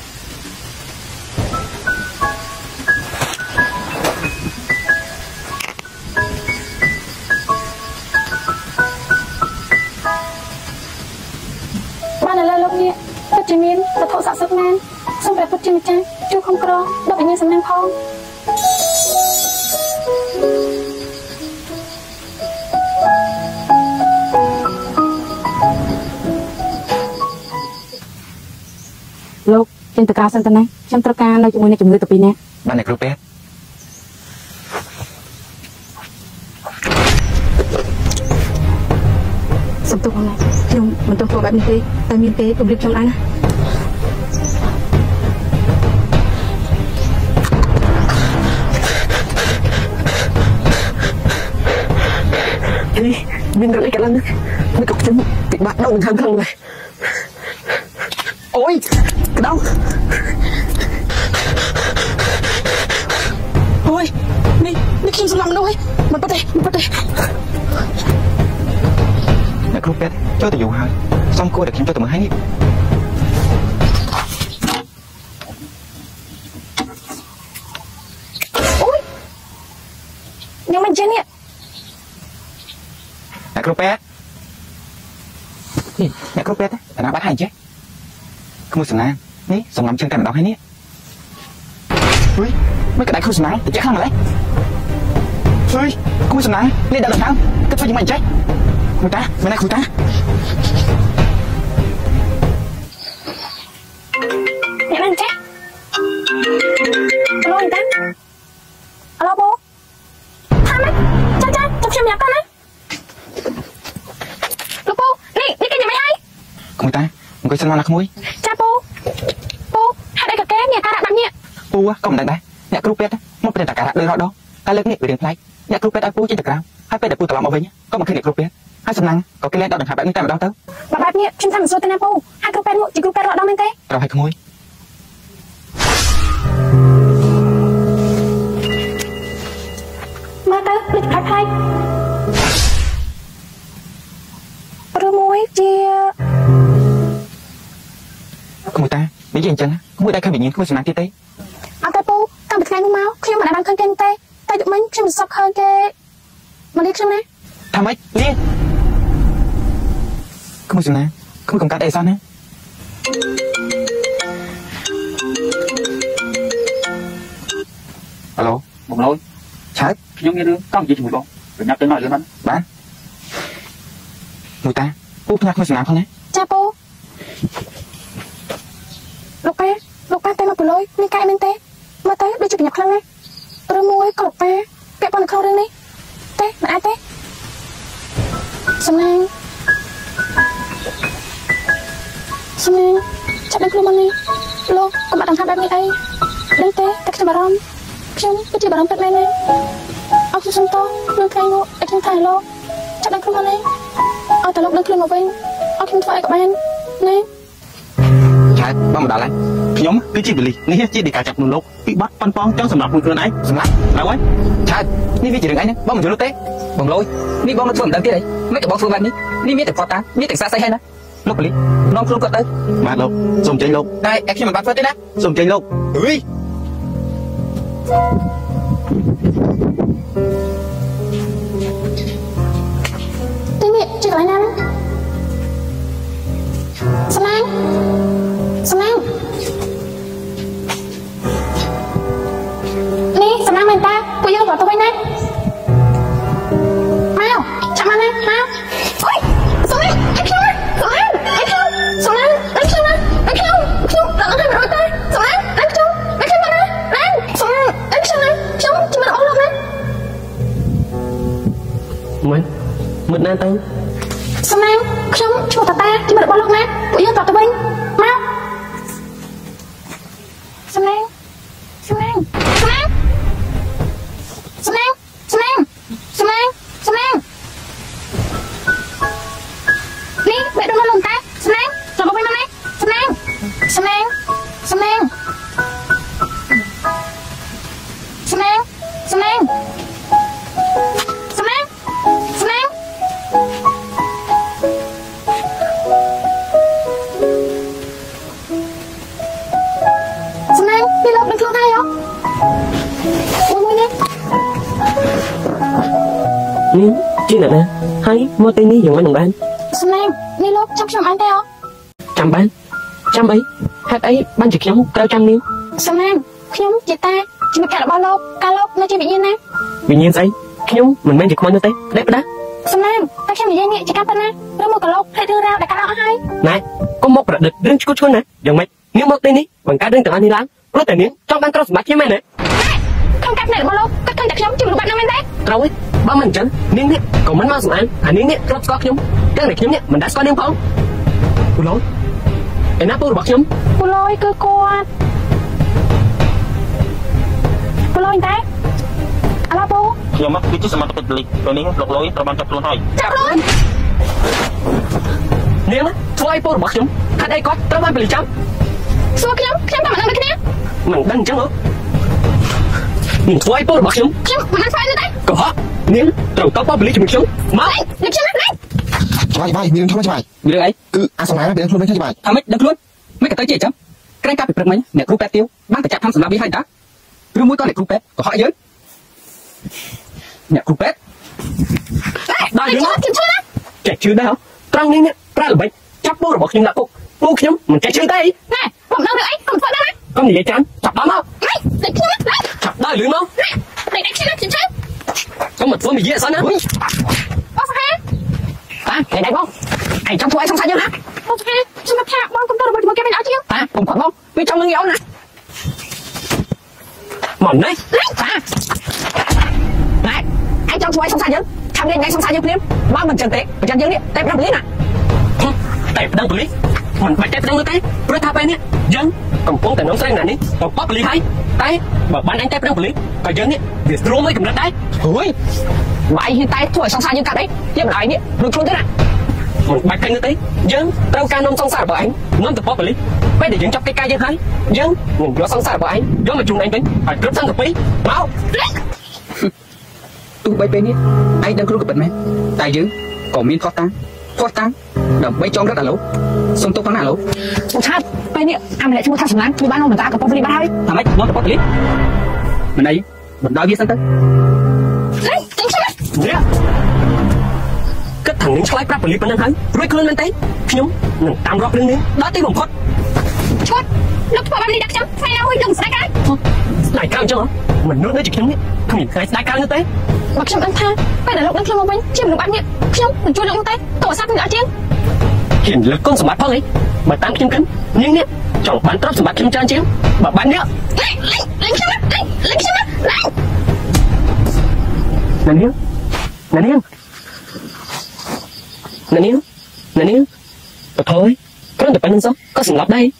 បានឥឡូវលោកនេះពិតជាមានវត្ថុស័ក្តិសិទ្ធិណាស់សូមព្រះពុទ្ធជាម្ចាស់ជួយគ្រប់គ្រងដល់វិញ្ញាណសំណាងផងលោកចេញទៅក្រៅសិនទៅណាខ្ញុំត្រូវការនៅជាមួយនឹងជំងឺទៅពីរនាក់បានអ្នកគ្រូពេទ្យសុំទោសផងណាខ្ញុំមិនទោសធ្វើបែបនេះទេតែមានគេគំរាមខ្ញុំដែរណានេះមានរឿងអីកើតឡើងនេះមិនក៏ខ្ញុំពិបាកដងខាងខាងដែរអូយក្តៅអូយនេះនេះខ្ញុំសម្លាប់មនុស្សហើយមិនពិតទេមិនពិតទេអ្នកគ្រូពេទ្យចូលទៅយូរហើយសំគួរតែខ្ញុំចូលទៅមើលហើយនេះអូយខ្ញុំមិនចេះនេះអ្នកគ្រូពេទ្យអ្នកគ្រូពេទ្យតែណាបាត់ហើយចេះក្មួយសំណាងនេះសំងំជើងតែម្ដងហើយនេះហុយមិនក្តៅខ្លួនសំណាងតិចខ្លាំងម្ល៉េះហុយក្មួយសំណាងនេះដាក់ដល់ដើមគិតធ្វើយ៉ាងម៉េចចេះគ្រូតាមែនទេគ្រូតាអ្នកណាចេះឡូនតាអឡូបូថាម៉េចចាចាទៅខ្ញុំញ៉ាំតើណាលោកពូនេះនេះគេយ៉ាងម៉េចហើយគ្រូតាអង្គុយសិនមកណាក្មួយចាពូពូហេតុអីក៏គេមានអាការៈបែបនេះពូក៏មិនដឹងដែរអ្នកគ្រូពេទ្យមកប្រតិតាការៈដូចរកដងតែលើកនេះវារៀងប្លែកអ្នកគ្រូពេទ្យឲ្យពូចេញទៅក្រៅហើយពេលដែលពូត្រឡប់មកវិញក៏មកឃើញអ្នកគ្រូពេទ្យហើយសំណាងក៏គេលែងដកដង្ហើមបែបនេះតែម្ដងទៅបើបែបនេះខ្ញុំថាមិនស្រួលទេណាពូហើយគ្រូពេទ្យមកជាគ្រូពេទ្យរកដល់មែនទេត្រូវឲ្យក្មួយមកទៅដូចផ្លាច់ផ្លាច់ឬមួយជាក្មួយតានិយាយអញ្ចឹងក្មួយដែរឃើញវិញ្ញាណក្មួយសំណាងទៀតទេអត់ទេពូតាំងពីថ្ងៃនោះមកខ្ញុំមិនបានឃើញគេទេតែទឹកមិញខ្ញុំមិនសក់ឃើញគេមកនេះខ្ញុំណាថាម៉េចនាងក្មួយសំណាងក្មួយកុំកាត់អីសោះណាហៅឡូបងលូនឆើតខ្ញុំមានរឿងចង់និយាយជាមួយបងប្រញាប់ទៅណោះលឿនបានបាទមួយតាពូផ្ញើក្មួយសំណាងផងណាចាពូលោកប៉ាលោកប៉ាតែមកប្រឡយមានកាយមែនទេមកទៅដូចជាប្រញាប់ខ្លាំងណាឬមួយក៏លោកប៉ាពាក់ព័ន្ធនៅក្នុងរឿងនេះទេមិនអាចទេសំណាងសំណាងចាប់ដល់ខ្លួនមកនេះលោកកុំបាត់ដង្ហើមបែបនេះអីដឹងទេតែខ្ញុំបារម្ភខ្ញុំគឺជាបារម្ភពិតមែនទេអរគុណសំតនៅថ្ងៃនោះឲ្យខ្ញុំថាលោកចាប់ដល់ខ្លួនមកនេះឲ្យតើលោកដឹងខ្លួនមកវិញអរខ្ញុំធ្វើអីក៏បានណាឆែកបងមកដល់ហើយខ្ញុំគឺជាបលិសនេះជាដីកាចាប់ខ្លួនលោកពីបាត់ប៉ុនប៉ងចង់សម្រាប់ខ្លួនខ្លួនឯងសម្រាប់ហើយហើយឆែកនេះវាជារឿងអីហ្នឹងបងមិនយល់ទេបងលយនេះបងមិនធ្វើមិនដឹងទៀតអីមិនក៏បងធ្វើបែបនេះនេះមានតែគាត់តាមានតែខ្សែស្អីហើយណាលោកបលិសនាំខ្លួនគាត់ទៅបាទលោកសូមចេញលោកតែខ្ញុំមិនបាត់ធ្វើទេណាសូមចេញលោកអើយទីនេះជាកន្លែងណាសំណាងសំណាងនេះសំណាងមែនតាពួកយើងក៏ទៅវិញណាមកចាំមកណាមកអុយសំណាងអីខ្ញុំសំណាងអីខ្ញុំសំណាងអីខ្ញុំអីខ្ញុំខ្ញុំដល់ទៅរត់ទៅសំណាងអីខ្ញុំអីខ្ញុំមកណាណាសំណាងអីខ្ញុំណាខ្ញុំជំនឿអស់លោកណាមិនមិនណាទៅសំណាងខ្ញុំឈ្មោះតាតាជំនឿរបស់លោកណាពួកយើងទៅទៅវិញមកសំណាងសំណាងសំណាងសំណាងសំណាងសំណាងសំណាងនេះបែរដល់លោកតាសំណាងចូលមកវិញមកនេះសំណាងសំណាងសំណាងសំណាងសំណាងសំណាងសំណាងសំណាងពីលោកនឹងខ្លួនហើយហ៎មួយមួយនេះនេះជាអ្នកណាហើយមកទីនេះយ៉ាងម៉េចនឹងបានសំណាងនេះលោកចាំខ្ញុំអញទេហ៎ចាំបានចាំអីហេតុអីបានជាខ្ញុំត្រូវចាំនាងសំណាងខ្ញុំជាតាជាមិត្តភក្តិរបស់លោកកាលលោកនៅជាវិញ្ញាណណាវិញ្ញាណស្អីខ្ញុំមិនមែនជាខ្មោចនោះទេដេកផ្ដាស់សំណាងតែខ្ញុំនិយាយនេះជាការប៉ុណ្ណាឬមកកាលលោកភ្លេចរឿងរ៉ាវដែលកាលលោកអស់ហើយណែកុំមកប្រឌិតរឿងឈ្គួតឈ្គួនណាយ៉ាងម៉េចនាងមកទីនេះបង្កើតរឿងទាំងអស់នេះឡើងព្រោះតែនាងចង់បានទ្រព្យសម្បត្តិខ្ញុំមែនទេខ្ញុំកាត់ភ្នែករបស់លោកគាត់ឃើញតែខ្ញុំជាមនុស្សបែបនោះមែនទេត្រូវទេបើមិនអញ្ចឹងនាងនេះក៏មិនមកសម្អាតអានាងនេះទ្រព្យស្គាល់ខ្ញុំទាំងតែខ្ញុំនេះមិនដែលស្គាល់នាងផងពូឡូយឯណាពូរបស់ខ្ញុំពូឡូយគឺគាត់ពូឡូយតែអាឡាពូខ្ញុំមកគឺជាសមត្ថកិច្ចលិចពេលនេះលោកលុយត្រូវបានចាប់ខ្លួនហើយចាប់ខ្លួននាងធ្វើឲ្យពូរបស់ខ្ញុំថាអីគាត់ត្រូវបានបលិចាំសួរខ្ញុំខ្ញុំតែមិនដឹងដូចគ្នាមិនដឹងអញ្ចឹងហ៎នាងធ្វើឲ្យពូរបស់ខ្ញុំខ្ញុំមិនដឹងស្អីទេកុហកនាងត្រូវតបបលិជាមួយខ្ញុំមកនេះខ្ញុំណាច្បាស់ច្បាស់មានធំច្បាស់មានរឿងអីគឺអាសំណាងមានខ្លួនវិញច្បាស់ថាម៉េចដឹងខ្លួនមិនក៏ទៅជាអញ្ចឹងក្រែងកាប់ពីព្រឹកមិញអ្នកគ្រូពេទ្យទៀវបានតែចាប់ធ្វើសម្រាប់វាហើយតាឬមួយក៏អ្នកគ្រូពេទ្យកុហកយើងអ្នកគ្រូពេទ្យដល់យើងចេះជឿដែរត្រង់នេះនេះប្រើល្បិចចាប់ពូរបស់ខ្ញុំដាក់គុកពូខ្ញុំមិនចេះជឿទេណែខ្ញុំដឹងរឿងអីកុំធ្វើដែរណាកុំនិយាយចាំចាប់ដល់មកនេះខ្ញុំណាចាប់ដល់លឿនមកនេះខ្ញុំខ្ញុំជឿកុំមកធ្វើនិយាយអសោះណាអូសាហាតាគេដែរបងឯងចង់ធ្វើអីសង្ស័យយើងណាអូសាហាខ្ញុំថាបងកុំទៅរបស់ជាមួយគេមិនអត់ជាងតាកុំខកបងវាចង់នឹងអូនណាមកនេះតាណែឯងចង់ធ្វើអីសង្ស័យយើងខាងនេះឯងសង្ស័យយើងព្រាមបើមិនចឹងទេប្រចាំយើងនេះតែប្រាប់លីណាតែប្តឹងប៉ូលីសមិនបាច់តែប្តឹងទេព្រោះថាពេលនេះយើងកំពុងតែនាំស្រីណានេះទៅប៉ប៉ូលីសហើយតែបើបានអញតែប្រឹងប៉ូលីសក៏យើងនេះវាស្រួលមួយកំណត់ដែរហួយបាយហ៊ានតែធ្វើឲ្យសង្សារយើងកាត់អីយើងមិនឲ្យនេះព្រោះខ្លួនទៅណាមិនបាច់ឃើញទេយើងត្រូវការនាំសង្សាររបស់ឯងនាំទៅប៉ូលីសពេលដែលយើងចាប់កិច្ចការយើងហើយយើងនឹងយកសង្សាររបស់ឯងយកមកជូនឯងវិញឲ្យគ្រប់សង្កពីមកទោះបីពេលនេះឯងដឹងខ្លួនក៏ពិតមែនតែយើងក៏មានខុសតាំងខុសតាំងដើម្បីចងរឹតអាឡូសុំទោសផងណាអាឡូអូឆាតពេលនេះអាម្នាក់ឈ្មោះថាសំឡាញ់ជួយបាននាំបន្តកប៉ូលីសបានហើយថាម៉េចនាំទៅប៉ូលីសមិនអីបណ្ដោយវាសិនទៅហេចឹងឆ្លាស់នេះគិតថានឹងឆ្លើយប្រាប់ប៉ូលីសប៉ុណ្ណឹងហើយរួចខ្លួនមែនទេខ្ញុំនឹងតាមរករឿងនេះដល់ទីបំផុតឈុតលោកធ្វើបែបនេះដាក់ខ្ញុំថ្ងៃណាមួយនឹងស្ដាយក្រោយស្ដាយក្រោយអញ្ចឹងមនុស្សដូចជាខ្ញុំនេះគ្មានថ្ងៃស្ដាយក្រោយនោះទេបើខ្ញុំដឹងថាពេលដែលលោកនឹងខ្ញុំមកវិញជាមនុស្សបែបនេះខ្ញុំមិនជួយលោកនោះទេទូរស័ព្ទនឹងអត់ជាងហ៊ានលើកគុណសម្បត្តិផងអីបើតាមខ្ញុំគិតនាងនេះចង់បានទ្រព្យសម្បត្តិខ្ញុំច្រើនជាងបើបាននេះលេងលេងខ្ញុំលេងលេងខ្ញុំលេងណានាងណានាងណានាងណានាងបថយគ្រាន់តែប៉ុណ្្នឹងសោះក៏សម្លាប់ដែរ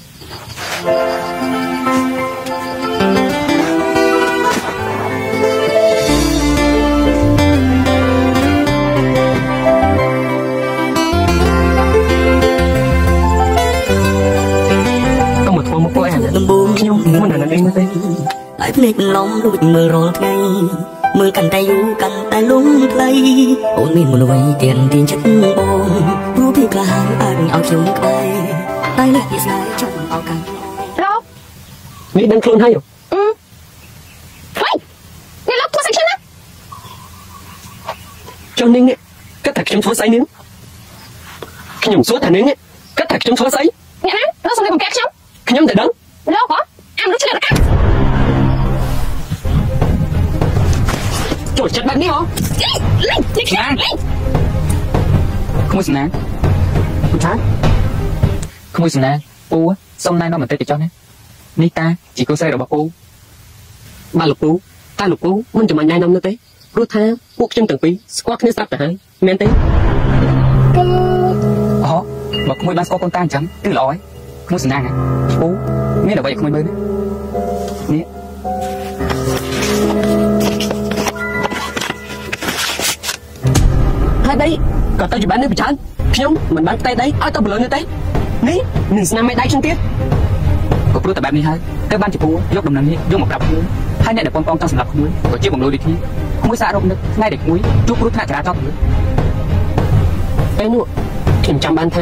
ដំបូងខ្ញុំមិនដឹងអីទេហើយភ្នែកមិនឡំដូចមើលរាល់ថ្ងៃមើលកាន់តែយូរកាន់តែលំថ្លៃអូនមានមុនអ្វីទៀនទាញចិត្តបងព្រោះភាពក្លាហានអាចឲ្យខ្ញុំក្បែរតែលើកវាស្នេហ៍ចង់អោកាន់លោកនេះដឹងខ្លួនហើយអឺហេនេះលោកធ្វើស្អីខ្ញុំណាចុះនាងនេះគិតថាខ្ញុំធ្វើស្អីនាងខ្ញុំសួរថានាងនេះគិតថាខ្ញុំធ្វើស្អីអ្នកណាលោកសុំបង្កាខ្ញុំខ្ញុំតែដឹងលោកហ៎អាមនុស្សឆ្លៀតកាត់ចូលចិត្តបែបនេះហ៎លេងលេងណាក្មួយសំណាងពូឆាក្មួយសំណាងពូសុំណែនាំបន្តិចទៅចុះណានេះតាជាគូស្រីរបស់ពូបាទលោកពូតែលោកពូមិនចាំបាច់ណែនាំនោះទេព្រោះថាពួកខ្ញុំទាំងពីរស្គាល់គ្នាស្រាប់ទៅហើយមែនទេអូបើក្មួយបានស្គាល់កូនតាអញ្ចឹងគឺល្អហើយក្មួយសំណាងពូមានអ្វីឲ្យក្មួយមើលនេះនេះហើយដីក៏ទៅជាបាននេះប្រចាំខ្ញុំមិនបានតែដីឲ្យទៅបលូននេះទេនេះនឹងស្នាមមេដៃខ្ញុំទៀតក៏ព្រោះតែបែបនេះហើយទៅបានជាពូយកដំណឹងនេះយកមកប្រាប់ក្មួយហើយអ្នកដែលបងបងចង់សម្រាប់ក្មួយក៏ជាបំលុយដូចគ្នាក្មួយសាករំនឹកថ្ងៃដែលក្មួយជួបគ្រោះថ្នាក់ចរាចរណ៍ពេលនោះខ្ញុំចាំបានថា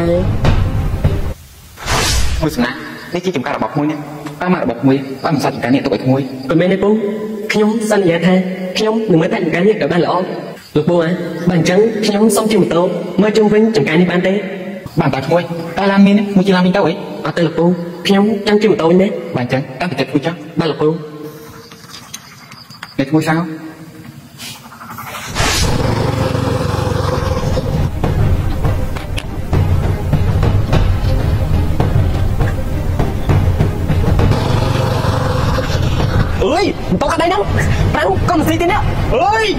មួយសំណាងនេះជាចំការរបស់ក្មួយនេះតាមមករបស់ក្មួយបានមិនសាច់ចំការនេះទុកឲ្យក្មួយក៏មែនទេពូខ្ញុំសន្យាថាខ្ញុំនឹងមើលតែចំការនេះក៏បានល្អលោកពូហ៎បើអញ្ចឹងខ្ញុំសុំជិះម៉ូតូមើលជុំវិញចំការនេះបានទេបានតាក្មួយតែឡានមានមួយជិះឡានវិញទៅអីអត់ទេលោកពូខ្ញុំចង់ជិះម៉ូតូវិញទេបានអញ្ចឹងតាមពីទឹកគួយចុះបាទលោកពូអ្នកក្មួយសៅអើយមិនតោះកាត់ដៃហ្នឹងប្រាំងកុំស៊ីទៀតណាអើយ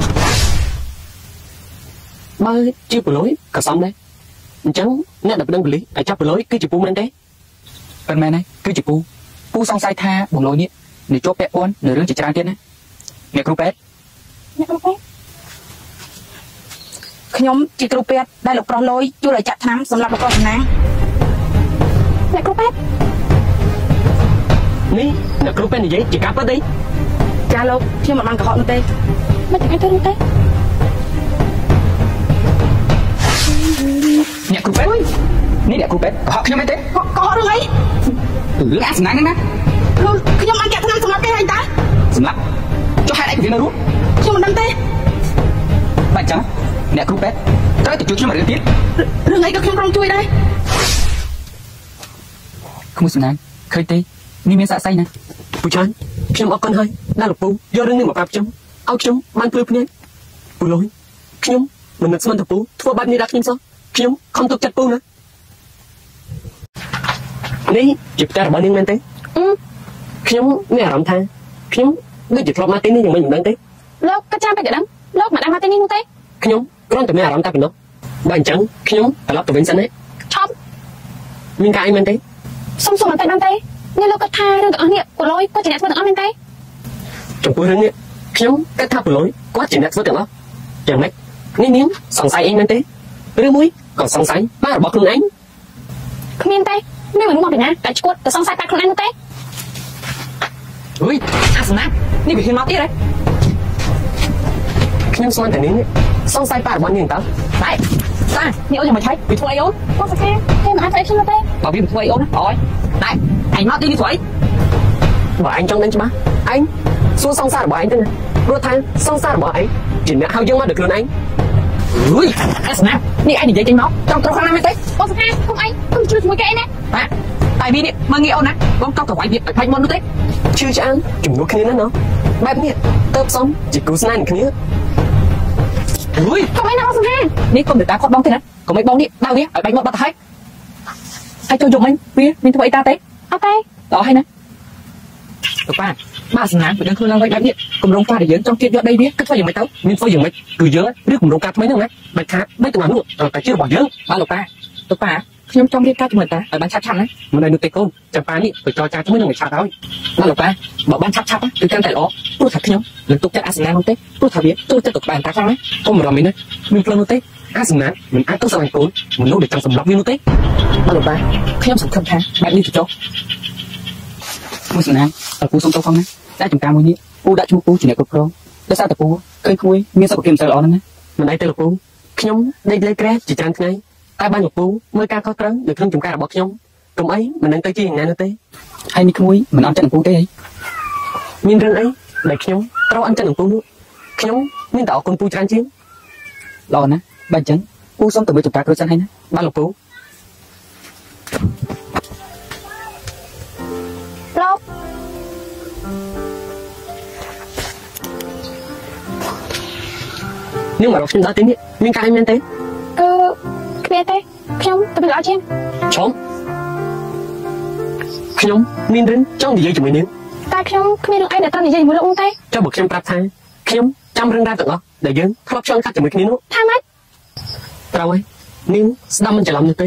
បើជាប៉ូលីសក៏សមដែរអញ្ចឹងអ្នកដែលប្តឹងប៉ូលីសឲ្យចាប់ប៉ូលីសគឺជាពូមែនទេប៉ុន្មានហើយគឺជាពូពូសង្ស័យថាបងលុយនេះនឹងជាប់ពាក់ព័ន្ធនៅរឿងជាច្រើនទៀតណាអ្នកគ្រូពេទ្យអ្នកគ្រូពេទ្យខ្ញុំជាគ្រូពេទ្យដែលលោកប្រុសលុយជួយឲ្យចាក់ថ្នាំសម្រាប់លោកប្រុសសំណាងអ្នកគ្រូពេទ្យនេះអ្នកគ្រូពេទ្យនិយាយជាការពិតទេចាលោកខ្ញុំមិនបានកុហកនោះទេមិនចាំឲ្យទៅនោះទេអ្នកគ្រូពេទ្យនេះអ្នកគ្រូពេទ្យកុហកខ្ញុំមែនទេកុហករឿងអីរឿងអាសំណាងហ្នឹងណាខ្ញុំបានចាក់ថ្នាំសម្រាប់គេហើយតាសម្រាប់ចុះហេតុអីវានៅរស់ខ្ញុំមិនដឹងទេបាច់ចឹងអ្នកគ្រូពេទ្យត្រូវទៅជួយខ្ញុំរឿងទៀតរឿងអីក៏ខ្ញុំព្រមជួយដែរក្មួយសំណាងឃើញទេនេះមានសាក់សីណាពូចានខ្ញុំអរគុណហើយដែលលោកពូយករឿងនេះមកប្រាប់ខ្ញុំឲ្យខ្ញុំបានភ្លឺភ្នែកពូលុយខ្ញុំមិននឹកស្មានទៅពូធ្វើបែបនេះដល់ខ្ញុំសោះខ្ញុំខំទុកចិត្តពូណានេះជាផ្ទះរបស់នាងមែនទេខ្ញុំមានអារម្មណ៍ថាខ្ញុំដូចជាធ្លាប់មកទីនេះយ៉ាងមិនដឹងទេលោកក៏ចាំតែដឹងលោកមិនដឹងមកទីនេះនោះទេខ្ញុំគ្រាន់តែមានអារម្មណ៍តែប៉ុណ្ណោះបើអញ្ចឹងខ្ញុំត្រឡប់ទៅវិញសិនណាឈប់មានការអីមែនទេសុំសុំបន្តិចបានទេនេះលោកគាត់ថារឿងទាំងអស់នេះពលយគាត់ជាអ្នកធ្វើទាំងអស់មែនទេចំពោះរឿងនេះខ្ញុំគិតថាពលយគាត់ជាអ្នកធ្វើទាំងអស់យ៉ាងម៉េចនេះនាងសង្ស័យអីមែនទេឬមួយក៏សង្ស័យម៉ែរបស់ខ្លួនឯងគ្មានទេមានមនុស្សមកពីណាតែឈួតតែសង្ស័យតែខ្លួនឯងនោះទេអុយអាសណានេះវាហ៊ានមកទៀតហ៎ខ្ញុំស្មានតែនាងសង្ស័យប៉ារបស់នាងតើតែតានេះអូនយ៉ាងមិនឆៃវាធ្វើអីអូនបងសុខាគេមិនអាចធ្វើខ្ញុំទេបើវាមិនធ្វើអីអូនអើយតែអញមកទីនេះធ្វើអីបើអញចង់ដឹងច្បាស់អញសួរសង្សាររបស់អញទៅណាព្រោះថាសង្សាររបស់អញជាអ្នកហៅយើងមកដល់ខ្លួនឯងអុយអាសណានេះឯងនិយាយចេញមកចង់ត្រូវខ្លាំងណាស់មែនទេបងសុខាខ្ញុំអីខ្ញុំជួយជាមួយគេអីណាបាទតែវានេះមើងងាយអូនណាបងកោតកវាយវាឲ្យផ្លាច់មុននោះទេជឿឆ្អានជំនួសគ្នាណាណោះបែបនេះទៅផ្សំជាគូស្នេហ៍នឹងគ្នាអុយកុំអីណាបងសុខានេះកុំទៅតាមគាត់បងទេណាកុំឲ្យបងនេះដៅវាឲ្យបែកមកបាត់ទៅហើយហើយចូលយកមិញវាមានធ្វើអីតាទេអត់ទេដល់ហើយណាទៅប៉ាបាទសំណាងពីដឹងខ្លួនឡើងវិញបែបនេះគម្រោងការដែលយើងចង់ទៀតយកដីវាគិតធ្វើយ៉ាងម៉េចទៅមានធ្វើយ៉ាងម៉េចគឺយើងឬគម្រោងការថ្មីហ្នឹងណាបាច់ខាតបីទាំងនោះតែជារបស់យើងបាទលោកប៉ាទៅប៉ាខ្ញុំចង់រៀបការជាមួយតាឲ្យបានឆាប់ឆាប់ណាមិនឲ្យនោះទេកូនចាំប៉ានេះទៅចរចាជាមួយនឹងអ្នកឆាប់ហើយបាទលោកប៉ាបើបានឆាប់ឆាប់គឺកាន់តែល្អព្រោះថាខ្ញុំនឹងទុកចិត្តអាសនានោះទេព្រោះថាវាចូលចិត្តទៅក្បែរតាខ្លាំងណាកុំរំមីណាមានផ្លូវនោះទេអាសនាមិនអាចទៅស្រឡាញ់កូនមនុស្សដែលចង់សម្លាប់វានោះទេបាទលោកប៉ាខ្ញុំសង្ឃឹមថាបែបនេះទៅចុះមួយសំណាងតែពូសុំទៅផងណាតែចំការមួយនេះពូដាក់ឈ្មោះពូជាអ្នកគ្រប់គ្រងដោយសារតែពូឃើញក្មួយមានសុខភាពមិនសូវល្អណាស់ណាមិនអីទេលោកពូខ្ញុំដេកលេក្រែជាច្រើនថ្ងៃតែបានលោកពូមើលការខុសត្រូវនៅក្នុងចំការរបស់ខ្ញុំកុំអីមិននឹងទៅជាយ៉ាងណានោះទេហើយនេះក្មួយមិនអន់ចិត្តនឹងពូទេអីមានរឿងអីដែលខ្ញុំត្រូវអន់ចិត្តនឹងពូនោះខ្ញុំមានតែអរគុណពូច្រើនជាងល្អណាស់បើអញ្ចឹងពូសុំទៅមើលចំការគ្រួសារហើយណាបាទលោកពូលោកនាងមករកខ្ញុំដល់ទីនេះមានការអីមែនទេគឺគ្មានទេខ្ញុំទៅពីល្អជាងឈុំខ្ញុំមានរឿងចង់និយាយជាមួយនាងតែខ្ញុំគ្មានរឿងអីដែលត្រូវនិយាយជាមួយលោកនោះទេចុះបើខ្ញុំប្រាប់ថាខ្ញុំចាំរឿងរ៉ាវទាំងអស់ដែលយើងធ្លាប់ឆ្លងកាត់ជាមួយគ្នានោះថាម៉េចត្រូវហើយនាងស្ដាប់មិនច្រឡំនោះទេ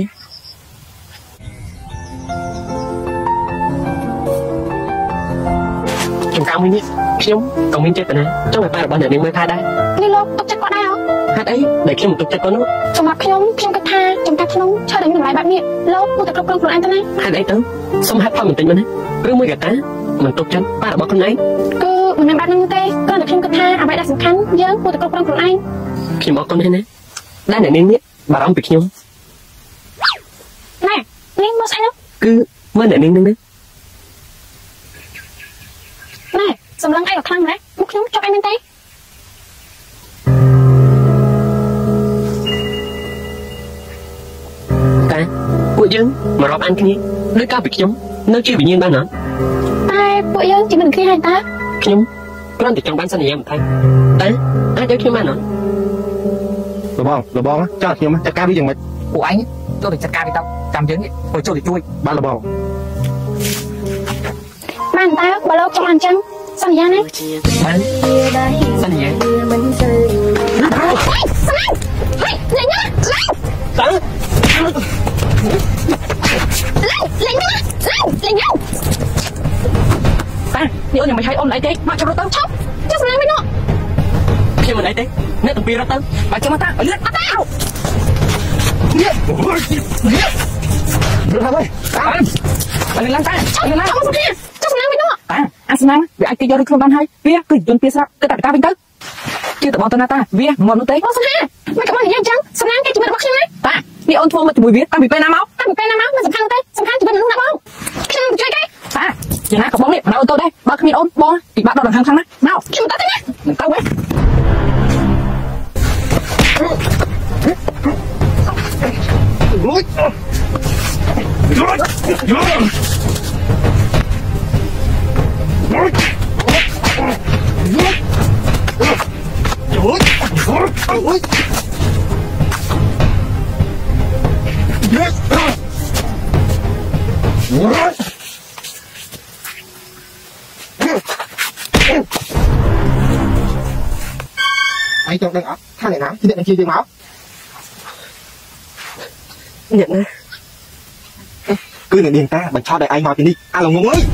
ចំការមួយនេះខ្ញុំក៏មានចេតនាចង់ឲ្យប៉ារបស់អ្នកនាងមើលថែដែរនេះលោកទុកចិត្តគាត់ដែរហ៎ហេតុអីដែលខ្ញុំមិនទុកចិត្តគាត់នោះសម្រាប់ខ្ញុំខ្ញុំគិតថាចំការក្នុងឈើដែលមានតម្លៃបែបនេះលោកគួរតែគ្រប់គ្រងខ្លួនឯងទៅណាហេតុអីទៅសុំហេតុផលបន្តិចមើលណាឬមួយកតាមិនទុកចិត្តប៉ារបស់ខ្លួនឯងគឺមិនមែនបែបហ្នឹងទេគ្រាន់តែខ្ញុំគិតថាអ្វីដែលសំខាន់យើងគួរតែគ្រប់គ្រងខ្លួនឯងខ្ញុំអរគុណណាស់ណាដែលអ្នកនាងនេះបារម្ភពីខ្ញុំណែនាងមកស្អីនោះគឺមើលអ្នកនាងនឹងណាណែសម្លឹងអីក៏ខ្លាំងណាស់មកខ្ញុំចុកអីមែនទេតែពួកយើងមករាប់អានគ្នាដោយការពីខ្ញុំនៅជាវិញ្ញាណបានណាតែពួកយើងជាមិនគ្នាហើយតាខ្ញុំគ្រាន់តែចង់បានសន្យាបន្ថែមតែអាចឲ្យខ្ញុំបានណាលបងលបងចោលខ្ញុំចាត់ការវាយ៉ាងម៉េចពួកឯងចូលទៅចាត់ការវាទៅចាំយើងនេះទៅចូលទៅជួយបាទលបងបានតាបើលោកចង់អញ្ចឹងសន្យាណាបានសន្យាមិនសូវស្លាប់ហើយលេងណាតើលេងណាលេងណាតានេះអូនยังไม่ให้អូនអីទេមកចាប់រត់ទៅឆប់ចុះស្លាប់វិញនោះខ្ញុំមិនអីទេអ្នកទាំងពីររត់ទៅបើចាំមកតាលឿនអត់ទៅនេះរត់ហើយបើលឿនឡើងតាលឿនឡើងចុះស្លាប់ចុះស្លាប់វិញនោះតាអាសនាវាអាចទៅយកឬខ្លួនបានហើយវាគឺយន្តពីស្រាប់គឺតែតាវិញទៅជឿតបងទៅណាតាវាមកនោះទេបងស្នាមិនក៏មកនិយាយអញ្ចឹងស្នាគេជីវិតរបស់ខ្ញុំណាតានេះអូនធ្វើមកជាមួយវាតាំងពីពេលណាមកតាំងពីពេលណាមកមិនសំខាន់ទេសំខាន់ជីវិតមនុស្សណាបងខ្ញុំជួយគេតាយ៉ាងណាក៏បងនេះមិនអូនទៅដែរបើគ្មានអូនបងពិបាកដល់ដង្ហើមខាងណាមកខ្ញុំទៅទេណាមិនទៅទេលួចលួចលួចលួចលួចលួចលួចYes. What? Anh chọn đây ạ. Thằng này nào? Chị định chia tiền máu. Nhận nè. គឺអ្នកនាងតាបញ្ឆោតឲ្យឯងមកពីនេះអាឡងងអើយ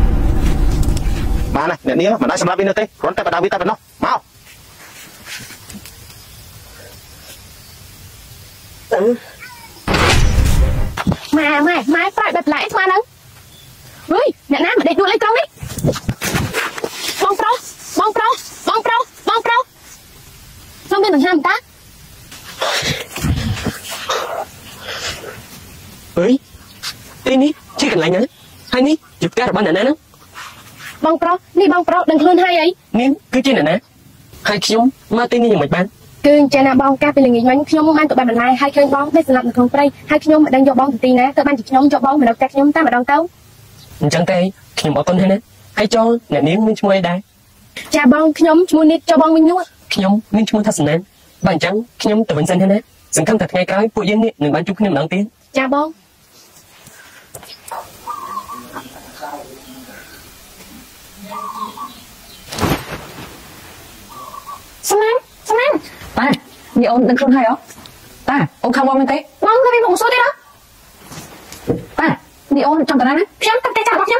បានហើយអ្នកនាងមិនដែរសម្រាប់វានៅទេគ្រាន់តែបដាវាតែប៉ុណ្ណោះមកម៉ែម៉ែម៉ែប្រាច់បែបឡែស្មើហ្នឹងអើយអ្នកណាមកដេកដួលអីត្រង់នេះបងប្រុសបងប្រុសបងប្រុសបងប្រុសខ្ញុំមានដង្ហើមតាអើយទីនេះជាកន្លែងណាហើយនេះជាផ្ទះរបស់អ្នកណាហ្នឹងបងប្រុសនេះបងប្រុសដឹងខ្លួនហើយអីនាងគឺជាអ្នកណាហើយខ្ញុំមកទីនេះយ៉ាងម៉េចបានគឺអញ្ចឹងណាបងកាលពីល្ងាចមិញខ្ញុំបានទៅបានបន្លែហើយឃើញបងទៅស្លាប់នៅក្នុងព្រៃហើយខ្ញុំមិនដឹងយកបងទៅទីណាទៅបានជាខ្ញុំយកបងមកនៅផ្ទះខ្ញុំតែម្ដងទៅអញ្ចឹងទេខ្ញុំអរគុណហើយណាហើយចូលអ្នកនាងមានឈ្មោះអីដែរចាបងខ្ញុំឈ្មោះនេះចូលបងវិញនោះខ្ញុំមានឈ្មោះថាសណានបើអញ្ចឹងខ្ញុំទៅវិញសិនហើយណាសង្ឃឹមថាថ្ងៃក្រោយពួកយើងនេះនឹងបានជួបគ្នាម្ដងទៀតចាបងសណានសណានតានេះអូនដឹងខ្លួនហើយអតាអូនខំបងមែនទេបងទៅវិញមកសួរទៀតតានេះអូនចង់តាណាខ្ញុំទៅតែចាស់របស់ខ្ញុំ